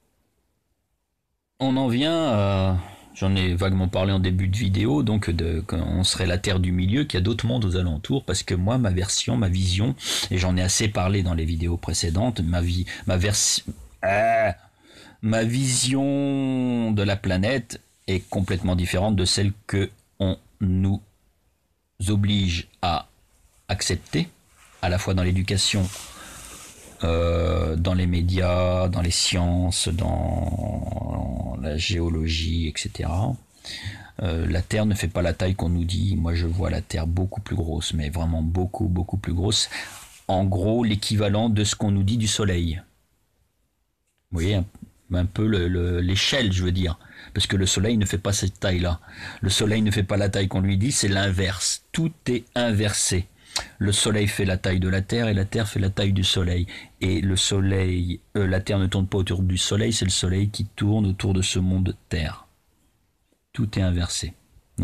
on en vient à... J'en ai vaguement parlé en début de vidéo, donc de, on serait la Terre du milieu, qu'il y a d'autres mondes aux alentours, parce que moi, ma version, ma vision, et j'en ai assez parlé dans les vidéos précédentes, ma vie, ma version, ah, ma vision de la planète est complètement différente de celle que on nous oblige à accepter, à la fois dans l'éducation, euh, dans les médias, dans les sciences, dans la géologie, et cetera. Euh, la Terre ne fait pas la taille qu'on nous dit. Moi, je vois la Terre beaucoup plus grosse, mais vraiment beaucoup, beaucoup plus grosse. En gros, l'équivalent de ce qu'on nous dit du Soleil. Vous voyez, un, un peu le, le, l'échelle, je veux dire. Parce que le Soleil ne fait pas cette taille-là. Le Soleil ne fait pas la taille qu'on lui dit, c'est l'inverse. Tout est inversé. Le Soleil fait la taille de la Terre et la Terre fait la taille du Soleil. Et le Soleil, euh, la Terre ne tourne pas autour du Soleil, c'est le Soleil qui tourne autour de ce monde Terre. Tout est inversé. D'accord ?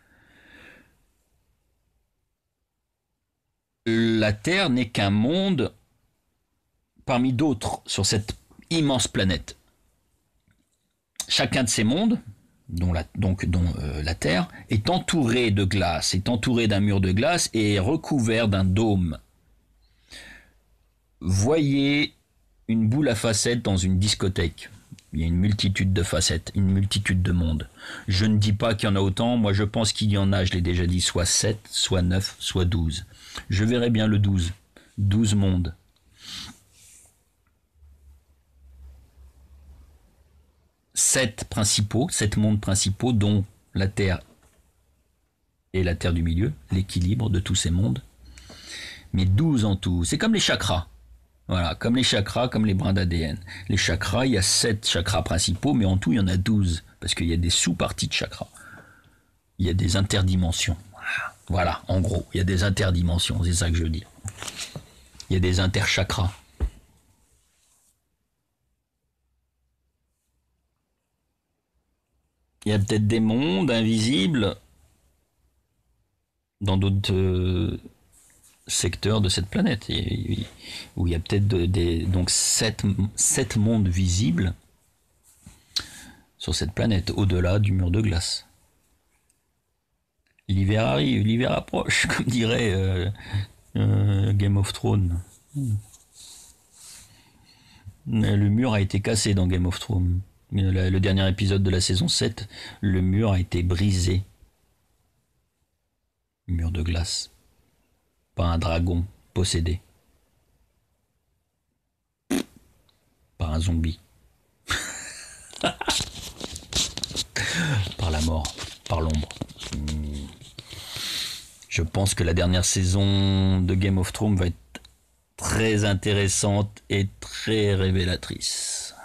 La Terre n'est qu'un monde parmi d'autres sur cette immense planète. Chacun de ces mondes, dont la, donc dont euh, la Terre, est entouré de glace, est entouré d'un mur de glace et est recouvert d'un dôme. Voyez une boule à facettes dans une discothèque. Il y a une multitude de facettes, une multitude de mondes. Je ne dis pas qu'il y en a autant, moi je pense qu'il y en a, je l'ai déjà dit, soit sept, soit neuf, soit douze. Je verrai bien le douze. douze mondes. Sept principaux, sept mondes principaux, dont la Terre et la Terre du milieu, l'équilibre de tous ces mondes. Mais douze en tout. C'est comme les chakras. Voilà, comme les chakras, comme les brins d'A D N. Les chakras, il y a sept chakras principaux, mais en tout, il y en a douze. Parce qu'il y a des sous-parties de chakras. Il y a des interdimensions. Voilà, en gros, il y a des interdimensions, c'est ça que je veux dire. Il y a des interchakras. Il y a peut-être des mondes invisibles dans d'autres euh, secteurs de cette planète, et, et, où il y a peut-être de, des, donc sept, sept mondes visibles sur cette planète, au-delà du mur de glace. L'hiver arrive, l'hiver approche, comme dirait euh, euh, Game of Thrones. Le mur a été cassé dans Game of Thrones. Le, le dernier épisode de la saison sept, le mur a été brisé. Mur de glace. Par un dragon possédé. Par un zombie. Par la mort. Par l'ombre. Je pense que la dernière saison de Game of Thrones va être très intéressante et très révélatrice.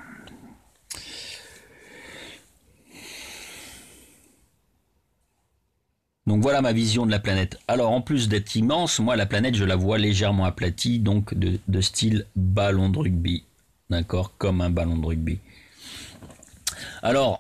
Donc voilà ma vision de la planète. Alors en plus d'être immense, moi la planète je la vois légèrement aplatie, donc de, de style ballon de rugby. D'accord, comme un ballon de rugby. Alors,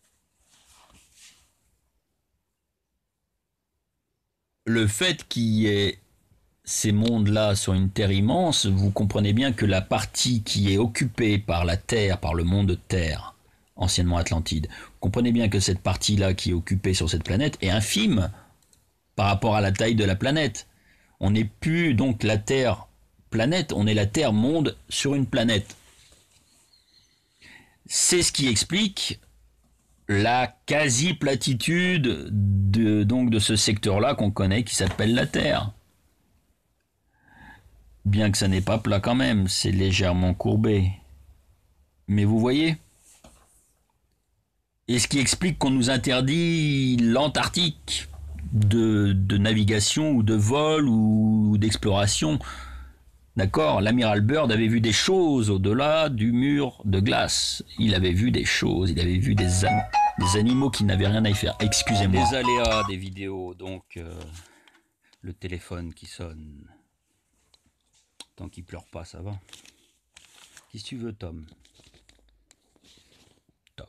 le fait qu'il y ait ces mondes-là sur une Terre immense, vous comprenez bien que la partie qui est occupée par la Terre, par le monde Terre, anciennement Atlantide, vous comprenez bien que cette partie-là qui est occupée sur cette planète est infime par rapport à la taille de la planète. On n'est plus donc la Terre planète, on est la Terre monde sur une planète. C'est ce qui explique la quasi-platitude de, donc de ce secteur-là qu'on connaît qui s'appelle la Terre. Bien que ça n'est pas plat quand même, c'est légèrement courbé. Mais vous voyez, Et ce qui explique qu'on nous interdit l'Antarctique de, de navigation ou de vol ou d'exploration. D'accord, l'amiral Byrd avait vu des choses au-delà du mur de glace. Il avait vu des choses, il avait vu des, an des animaux qui n'avaient rien à y faire. Excusez-moi. Des aléas des vidéos, donc euh, le téléphone qui sonne. Tant qu'il pleure pas, ça va. Qu'est-ce que tu veux, Tom? Tom.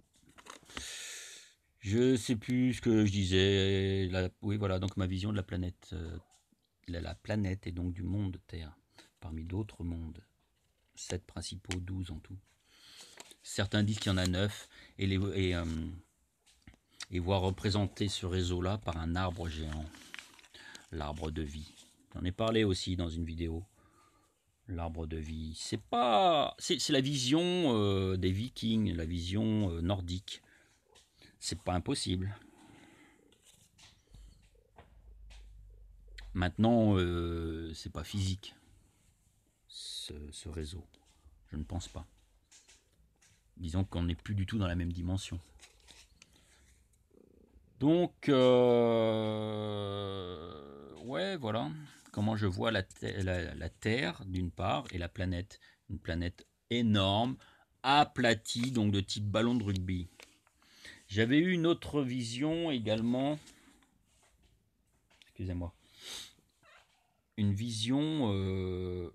Je sais plus ce que je disais. La, oui, voilà, donc ma vision de la planète. Euh, la, la planète et donc du monde Terre. Parmi d'autres mondes. Sept principaux, douze en tout. Certains disent qu'il y en a neuf. Et, les, et, euh, et voir représenter ce réseau-là par un arbre géant. L'arbre de vie. J'en ai parlé aussi dans une vidéo. L'arbre de vie. C'est pas. C'est la vision euh, des Vikings, la vision euh, nordique. C'est pas impossible. Maintenant, euh, c'est pas physique, ce, ce réseau. Je ne pense pas. Disons qu'on n'est plus du tout dans la même dimension. Donc, euh, ouais, voilà. Comment je vois la, la, la Terre, d'une part, et la planète. Une planète énorme, aplatie, donc de type ballon de rugby. J'avais eu une autre vision également. Excusez-moi. Une vision euh,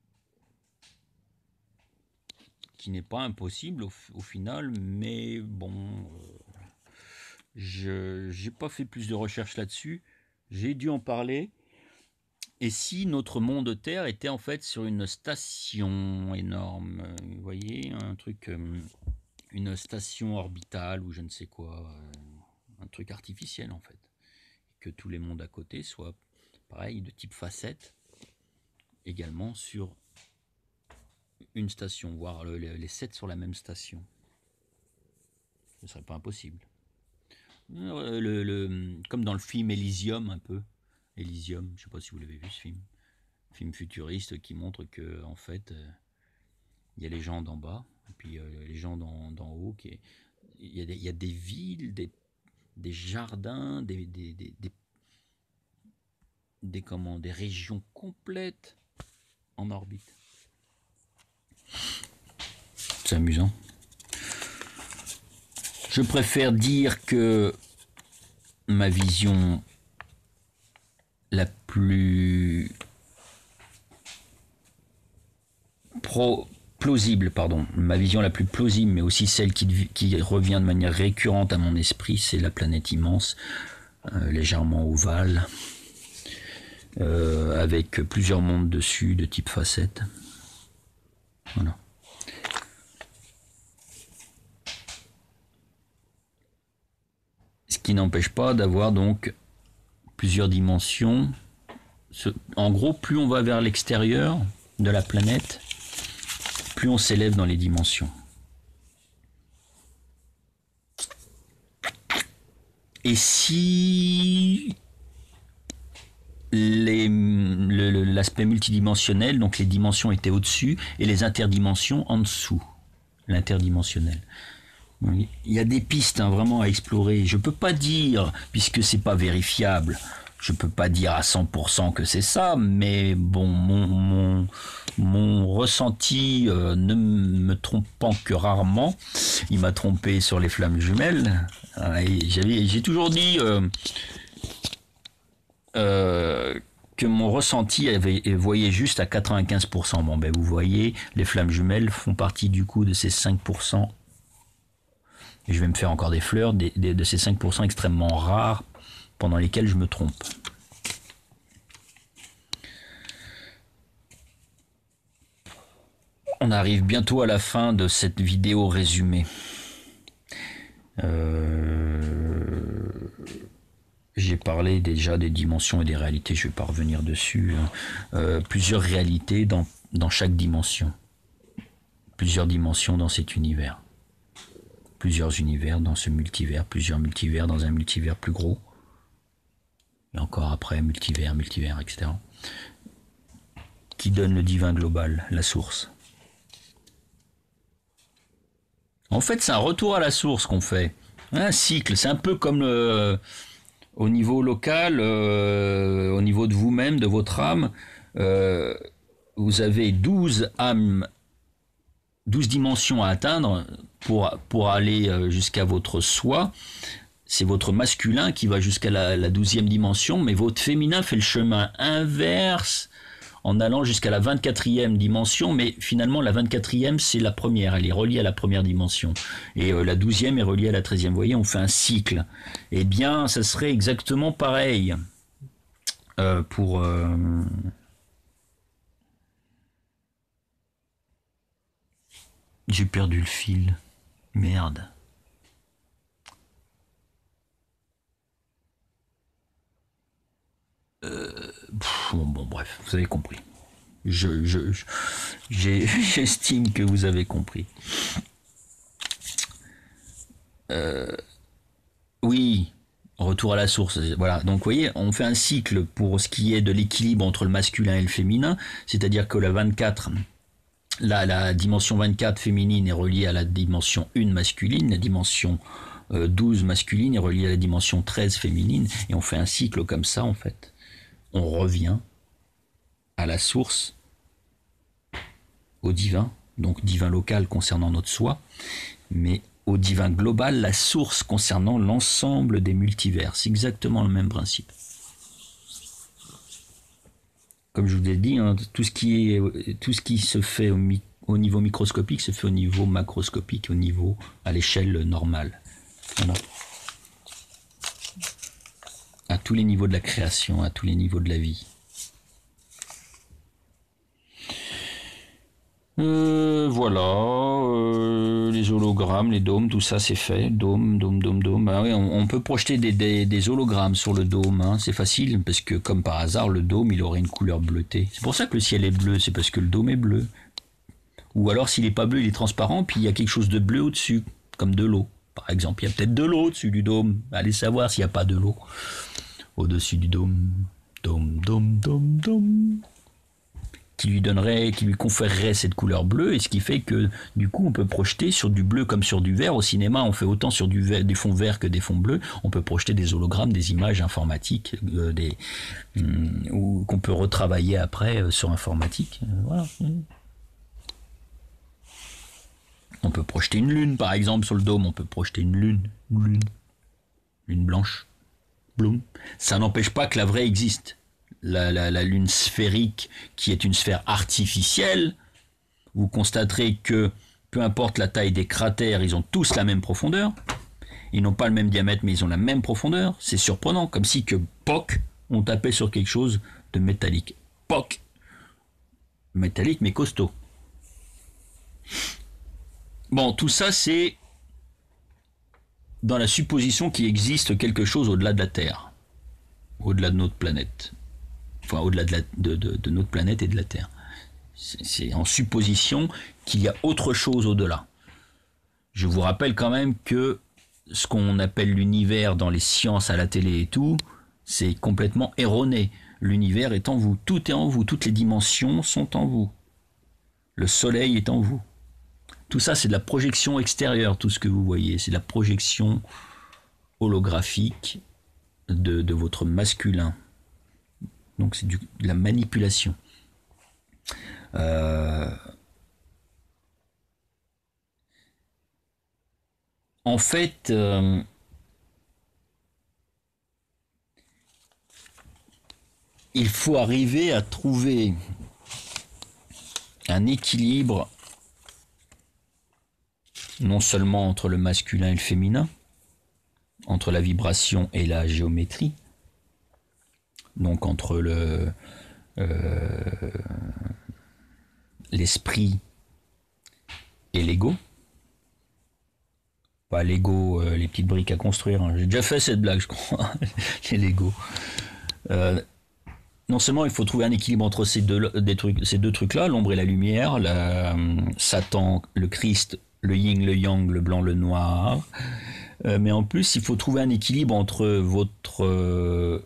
qui n'est pas impossible au, au final, mais bon, euh, je n'ai pas fait plus de recherches là-dessus. J'ai dû en parler. Et si notre monde Terre était en fait sur une station énorme, euh, vous voyez, un truc, euh, une station orbitale ou je ne sais quoi, euh, un truc artificiel en fait, que tous les mondes à côté soient pareil de type facette, également sur une station, voire le, les sept sur la même station. Ce ne serait pas impossible. Le, le, le, comme dans le film Elysium un peu. Elysium, je ne sais pas si vous l'avez vu ce film. Film futuriste qui montre que en fait, il euh, y a les gens d'en bas, et puis euh, les gens d'en haut. Il y, y a des villes, des, des jardins, des, des, des, des, des, comment, des régions complètes en orbite. C'est amusant. Je préfère dire que ma vision la plus pro, plausible, pardon, ma vision la plus plausible, mais aussi celle qui, qui revient de manière récurrente à mon esprit, c'est la planète immense, euh, légèrement ovale, euh, avec plusieurs mondes dessus de type facette. Voilà. Ce qui n'empêche pas d'avoir donc plusieurs dimensions. En gros, plus on va vers l'extérieur de la planète, plus on s'élève dans les dimensions. Et si l'aspect multidimensionnel, donc les dimensions étaient au-dessus et les interdimensions en dessous, l'interdimensionnel. Il y a des pistes hein, vraiment à explorer. Je peux pas dire, puisque c'est pas vérifiable, je peux pas dire à cent pour cent que c'est ça, mais bon, mon, mon, mon ressenti euh, ne me trompant que rarement. Il m'a trompé sur les flammes jumelles. J'ai toujours dit euh, euh, que mon ressenti avait, voyait juste à quatre-vingt-quinze pour cent. Bon, ben vous voyez, les flammes jumelles font partie du coup de ces cinq pour cent. Et je vais me faire encore des fleurs des, des, de ces cinq pour cent extrêmement rares pendant lesquels je me trompe. On arrive bientôt à la fin de cette vidéo résumée. Euh, J'ai parlé déjà des dimensions et des réalités, je ne vais pas revenir dessus. Euh, plusieurs réalités dans, dans chaque dimension. Plusieurs dimensions dans cet univers. Plusieurs univers dans ce multivers, plusieurs multivers dans un multivers plus gros. Et encore après, multivers, multivers, et cetera. Qui donne le divin global, la source. En fait, c'est un retour à la source qu'on fait. Un cycle, c'est un peu comme le, au niveau local, euh, au niveau de vous-même, de votre âme. Euh, vous avez douze âmes, douze dimensions à atteindre pour, pour aller jusqu'à votre soi. C'est votre masculin qui va jusqu'à la, la douzième dimension, mais votre féminin fait le chemin inverse en allant jusqu'à la vingt-quatrième dimension, mais finalement la vingt-quatrième c'est la première, elle est reliée à la première dimension. Et euh, la douzième est reliée à la treizième. Vous voyez, on fait un cycle. Eh bien, ça serait exactement pareil euh, pour... Euh... J'ai perdu le fil. Merde. Euh, pff, bon, bon, bref, vous avez compris. Je, je, je, j'ai, j'estime que vous avez compris. Euh, oui, retour à la source. Voilà. Donc, vous voyez, on fait un cycle pour ce qui est de l'équilibre entre le masculin et le féminin. C'est-à-dire que la vingt-quatre, la, la dimension vingt-quatre féminine est reliée à la dimension un masculine. La dimension euh, douze masculine est reliée à la dimension treize féminine. Et on fait un cycle comme ça, en fait. On revient à la source, au divin, donc divin local concernant notre soi, mais au divin global, la source concernant l'ensemble des multivers. C'est exactement le même principe. Comme je vous l'ai dit, hein, tout ce qui est, tout ce qui se fait au, mi, au niveau microscopique se fait au niveau macroscopique, au niveau, à l'échelle normale. Voilà. À tous les niveaux de la création, à tous les niveaux de la vie. Euh, voilà, euh, les hologrammes, les dômes, tout ça c'est fait. Dôme, dôme, dôme, dôme. Ah oui, on, on peut projeter des, des, des hologrammes sur le dôme, hein. C'est facile parce que comme par hasard, le dôme il aurait une couleur bleutée. C'est pour ça que le ciel est bleu, c'est parce que le dôme est bleu. Ou alors s'il n'est pas bleu, il est transparent, puis il y a quelque chose de bleu au-dessus, comme de l'eau. Par exemple, il y a peut-être de l'eau au-dessus du dôme. Allez savoir s'il n'y a pas de l'eau au-dessus du dôme. Dôme, dôme, dôme, dôme. Qui lui donnerait, qui lui conférerait cette couleur bleue, et ce qui fait que du coup on peut projeter sur du bleu comme sur du vert. Au cinéma, on fait autant sur du, vert, du fond vert que des fonds bleus. On peut projeter des hologrammes, des images informatiques, euh, des, hum, ou qu'on peut retravailler après euh, sur informatique. Euh, voilà. On peut projeter une lune, par exemple, sur le dôme. On peut projeter une lune, une lune, lune blanche, bloom. Ça n'empêche pas que la vraie existe. La, la, la lune sphérique, qui est une sphère artificielle, vous constaterez que peu importe la taille des cratères, ils ont tous la même profondeur. Ils n'ont pas le même diamètre, mais ils ont la même profondeur. C'est surprenant, comme si que poc, on tapait sur quelque chose de métallique. Poc, métallique mais costaud. Bon, tout ça c'est dans la supposition qu'il existe quelque chose au-delà de la Terre, au-delà de notre planète. Enfin, au-delà de, la, de, de, de notre planète et de la Terre. C'est, c'est en supposition qu'il y a autre chose au-delà. Je vous rappelle quand même que ce qu'on appelle l'univers dans les sciences à la télé et tout, c'est complètement erroné. L'univers est en vous, tout est en vous, toutes les dimensions sont en vous. Le soleil est en vous. Tout ça, c'est de la projection extérieure, tout ce que vous voyez. C'est de la projection holographique de, de votre masculin. Donc c'est du, de la manipulation. Euh... En fait, euh... il faut arriver à trouver un équilibre non seulement entre le masculin et le féminin, entre la vibration et la géométrie, donc entre le euh, l'esprit et l'ego. Pas l'ego, euh, les petites briques à construire. Hein. J'ai déjà fait cette blague, je crois. Les Lego. Euh, non seulement il faut trouver un équilibre entre ces deux, des trucs, ces deux trucs-là, l'ombre et la lumière, la, euh, Satan, le Christ, le yin, le yang, le blanc, le noir. Euh, mais en plus, il faut trouver un équilibre entre votre euh,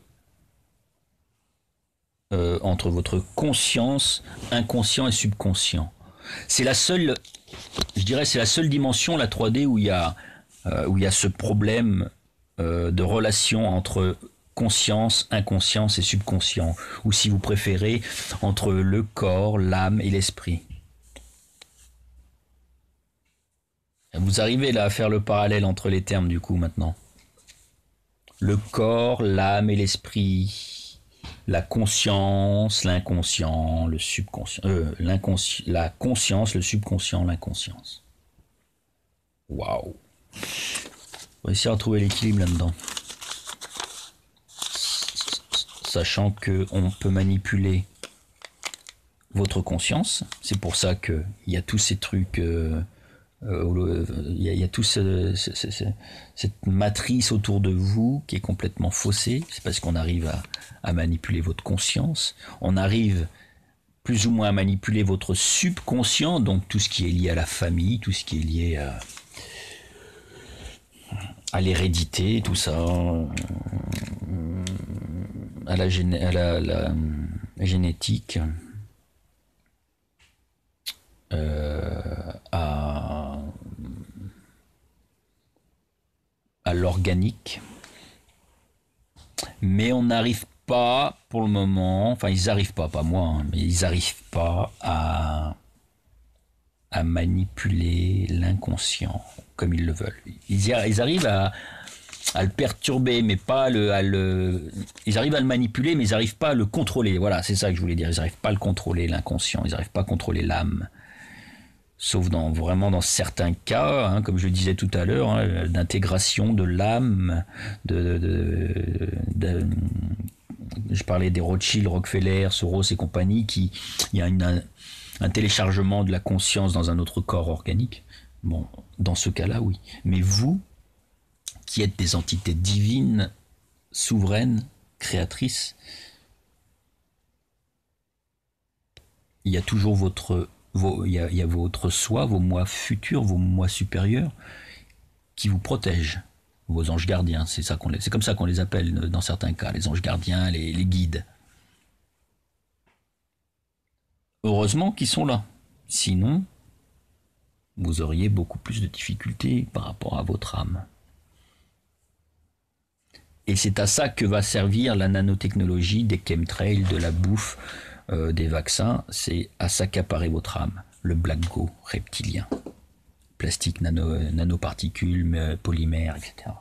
Euh, entre votre conscience, inconscient et subconscient. C'est la seule, je dirais, c'est la seule dimension, la trois D, où il y a, euh, où il y a ce problème euh, de relation entre conscience, inconscience et subconscient, ou si vous préférez, entre le corps, l'âme et l'esprit. Vous arrivez là à faire le parallèle entre les termes du coup maintenant. Le corps, l'âme et l'esprit, la conscience, l'inconscient, le subconscient, euh, l'inconsci- la conscience, le subconscient, l'inconscience. Waouh. On va essayer de trouver l'équilibre là-dedans. Sachant qu'on peut manipuler votre conscience, c'est pour ça qu'il y a tous ces trucs, euh, euh, il y a, il y a tout ce, ce, ce, ce, cette matrice autour de vous qui est complètement faussée. C'est parce qu'on arrive à, à manipuler votre conscience, on arrive plus ou moins à manipuler votre subconscient, donc tout ce qui est lié à la famille, tout ce qui est lié à, à l'hérédité, tout ça, à la, géné- à la, la, la génétique, euh, à, à l'organique. Mais on n'arrive pas, pour le moment, enfin ils n'arrivent pas, pas moi, hein, mais ils n'arrivent pas à, à manipuler l'inconscient comme ils le veulent. Ils, y, ils arrivent à, à le perturber, mais pas à le, à le... Ils arrivent à le manipuler, mais ils n'arrivent pas à le contrôler. Voilà, c'est ça que je voulais dire. Ils n'arrivent pas à le contrôler, l'inconscient. Ils n'arrivent pas à contrôler l'âme. Sauf dans, vraiment dans certains cas, hein, comme je disais tout à l'heure, hein, d'intégration de l'âme, de, de, de, de, je parlais des Rothschild, Rockefeller, Soros et compagnie, qui, il y a une, un, un téléchargement de la conscience dans un autre corps organique. Bon, dans ce cas-là, oui. Mais vous, qui êtes des entités divines, souveraines, créatrices, il y a toujours votre, vos, il y a, il y a votre soi, vos moi futurs, vos moi supérieurs, qui vous protègent, vos anges gardiens. C'est ça qu'on les, c'est comme ça qu'on les appelle dans certains cas, les anges gardiens, les, les guides. Heureusement qu'ils sont là. Sinon, vous auriez beaucoup plus de difficultés par rapport à votre âme. Et c'est à ça que va servir la nanotechnologie, des chemtrails, de la bouffe, euh, des vaccins. C'est à s'accaparer votre âme. Le black go reptilien. Plastique, nano, nanoparticules, polymères, et cetera.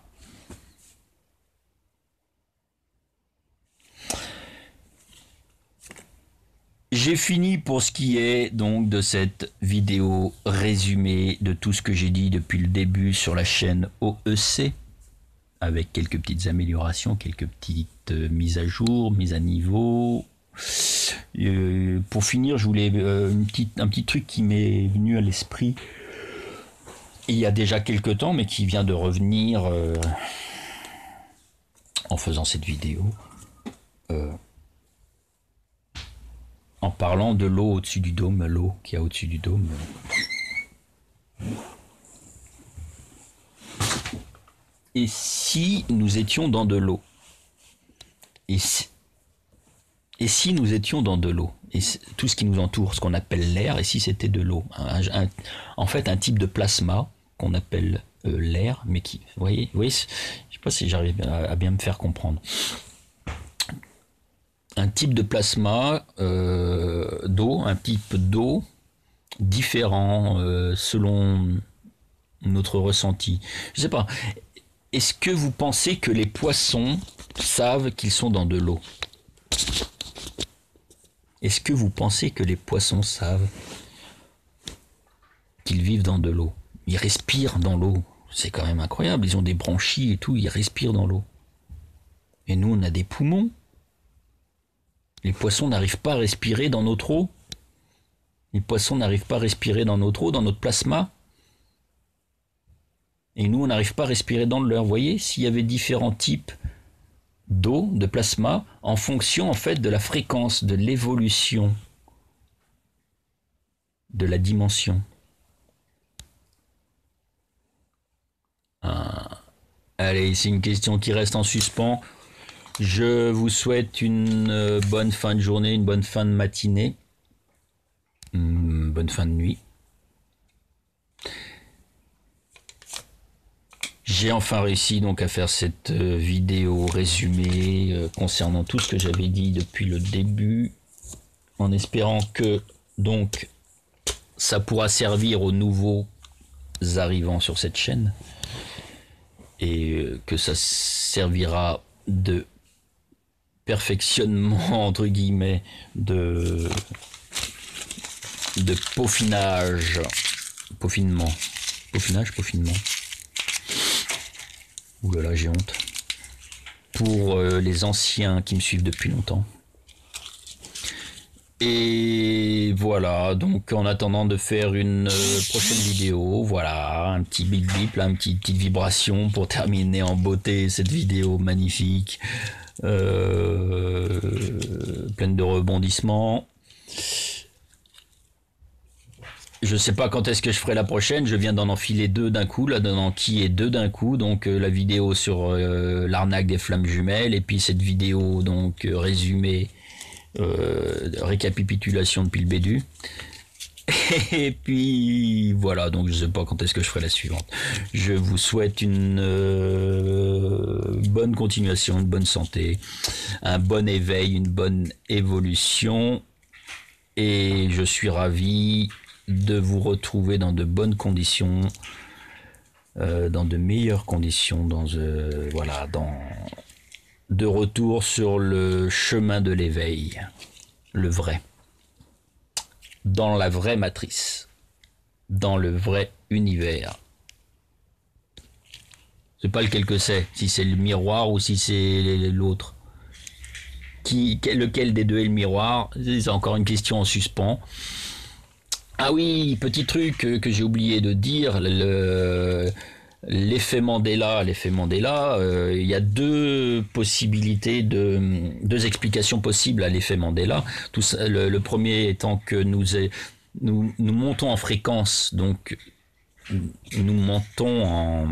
J'ai fini pour ce qui est donc de cette vidéo résumée de tout ce que j'ai dit depuis le début sur la chaîne O E C, avec quelques petites améliorations, quelques petites euh, mises à jour, mises à niveau. Euh, pour finir, je voulais euh, une petite, un petit truc qui m'est venu à l'esprit il y a déjà quelques temps, mais qui vient de revenir euh, en faisant cette vidéo. Euh, en parlant de l'eau au-dessus du dôme, l'eau qu'il y a au-dessus du dôme. Et si nous étions dans de l'eau? Et si, et si nous étions dans de l'eau? Et tout ce qui nous entoure, ce qu'on appelle l'air, et si c'était de l'eau? un, un, En fait, un type de plasma qu'on appelle euh, l'air, mais qui, vous voyez, vous voyez, je ne sais pas si j'arrive à, à bien me faire comprendre. Un type de plasma euh, d'eau, un type d'eau différent euh, selon notre ressenti. Je ne sais pas. Est-ce que vous pensez que les poissons savent qu'ils sont dans de l'eau? Est-ce que vous pensez que les poissons savent qu'ils vivent dans de l'eau? Ils respirent dans l'eau. C'est quand même incroyable. Ils ont des branchies et tout, ils respirent dans l'eau. Et nous, on a des poumons. Les poissons n'arrivent pas à respirer dans notre eau. Les poissons n'arrivent pas à respirer dans notre eau, dans notre plasma. Et nous, on n'arrive pas à respirer dans le leur. Vous voyez, s'il y avait différents types d'eau, de plasma, en fonction en fait de la fréquence, de l'évolution, de la dimension. Ah. Allez, c'est une question qui reste en suspens. Je vous souhaite une bonne fin de journée, une bonne fin de matinée. Bye. bonne fin de nuit. J'ai enfin réussi donc à faire cette euh, vidéo résumée euh, concernant tout ce que j'avais dit depuis le début, en espérant que donc ça pourra servir aux nouveaux arrivants sur cette chaîne et euh, que ça servira de perfectionnement entre guillemets de de peaufinage, peaufinement, peaufinage, peaufinement. Ouh là là, j'ai honte. Pour euh, les anciens qui me suivent depuis longtemps. Et voilà, donc en attendant de faire une euh, prochaine vidéo, voilà, un petit bip bip, là, une petite, petite vibration pour terminer en beauté cette vidéo magnifique, euh, pleine de rebondissements. Je sais pas quand est-ce que je ferai la prochaine, je viens d'en enfiler deux d'un coup, là d'en enquiller deux d'un coup, donc euh, la vidéo sur euh, l'arnaque des flammes jumelles, et puis cette vidéo donc euh, résumée, euh, récapitulation depuis le Bédu. Et puis voilà, donc je sais pas quand est-ce que je ferai la suivante. Je vous souhaite une euh, bonne continuation, une bonne santé, un bon éveil, une bonne évolution, et je suis ravi de vous retrouver dans de bonnes conditions, euh, dans de meilleures conditions, dans euh, voilà, dans de retour sur le chemin de l'éveil, le vrai, dans la vraie matrice, dans le vrai univers. C'est pas lequel que c'est, si c'est le miroir ou si c'est l'autre. Qui, lequel des deux est le miroir? C'est encore une question en suspens. Ah oui, petit truc que, que j'ai oublié de dire, le, l'effet Mandela, l'effet Mandela, euh, il y a deux possibilités, de, deux explications possibles à l'effet Mandela. Tout ça, le, le premier étant que nous, est, nous, nous montons en fréquence, donc nous montons en,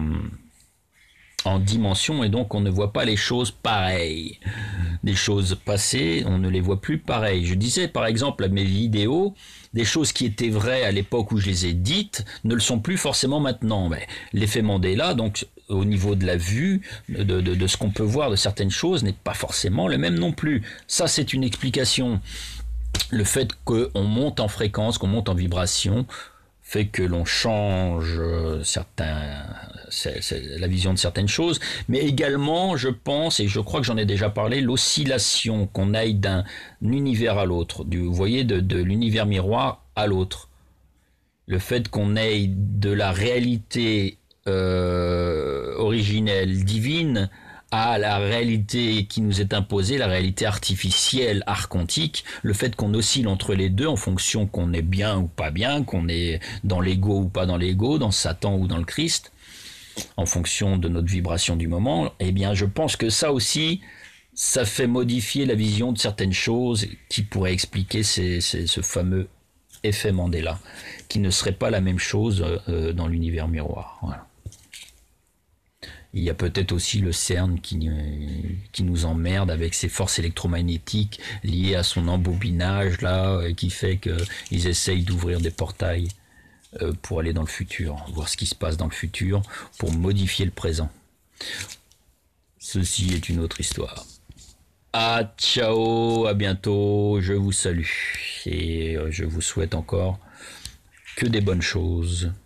en dimension, et donc on ne voit pas les choses pareilles. Des choses passées, on ne les voit plus pareilles. Je disais par exemple à mes vidéos, des choses qui étaient vraies à l'époque où je les ai dites ne le sont plus forcément maintenant. Mais l'effet Mandela, donc au niveau de la vue, de, de, de ce qu'on peut voir de certaines choses, n'est pas forcément le même non plus. Ça, c'est une explication. Le fait qu'on monte en fréquence, qu'on monte en vibration, fait que l'on change certains, c'est, c'est la vision de certaines choses, mais également, je pense, et je crois que j'en ai déjà parlé, l'oscillation, qu'on aille d'un univers à l'autre, du, vous voyez, de, de l'univers miroir à l'autre. Le fait qu'on aille de la réalité euh, originelle, divine, à la réalité qui nous est imposée, la réalité artificielle, archontique, le fait qu'on oscille entre les deux en fonction qu'on est bien ou pas bien, qu'on est dans l'ego ou pas dans l'ego, dans Satan ou dans le Christ, en fonction de notre vibration du moment, eh bien je pense que ça aussi, ça fait modifier la vision de certaines choses qui pourraient expliquer ces, ces, ce fameux effet Mandela, qui ne serait pas la même chose euh, dans l'univers miroir. Voilà. Il y a peut-être aussi le CERN qui, qui nous emmerde avec ses forces électromagnétiques liées à son embobinage là, qui fait qu'ils essayent d'ouvrir des portails pour aller dans le futur, voir ce qui se passe dans le futur, pour modifier le présent. Ceci est une autre histoire. Ah, ciao, à bientôt, je vous salue et je vous souhaite encore que des bonnes choses.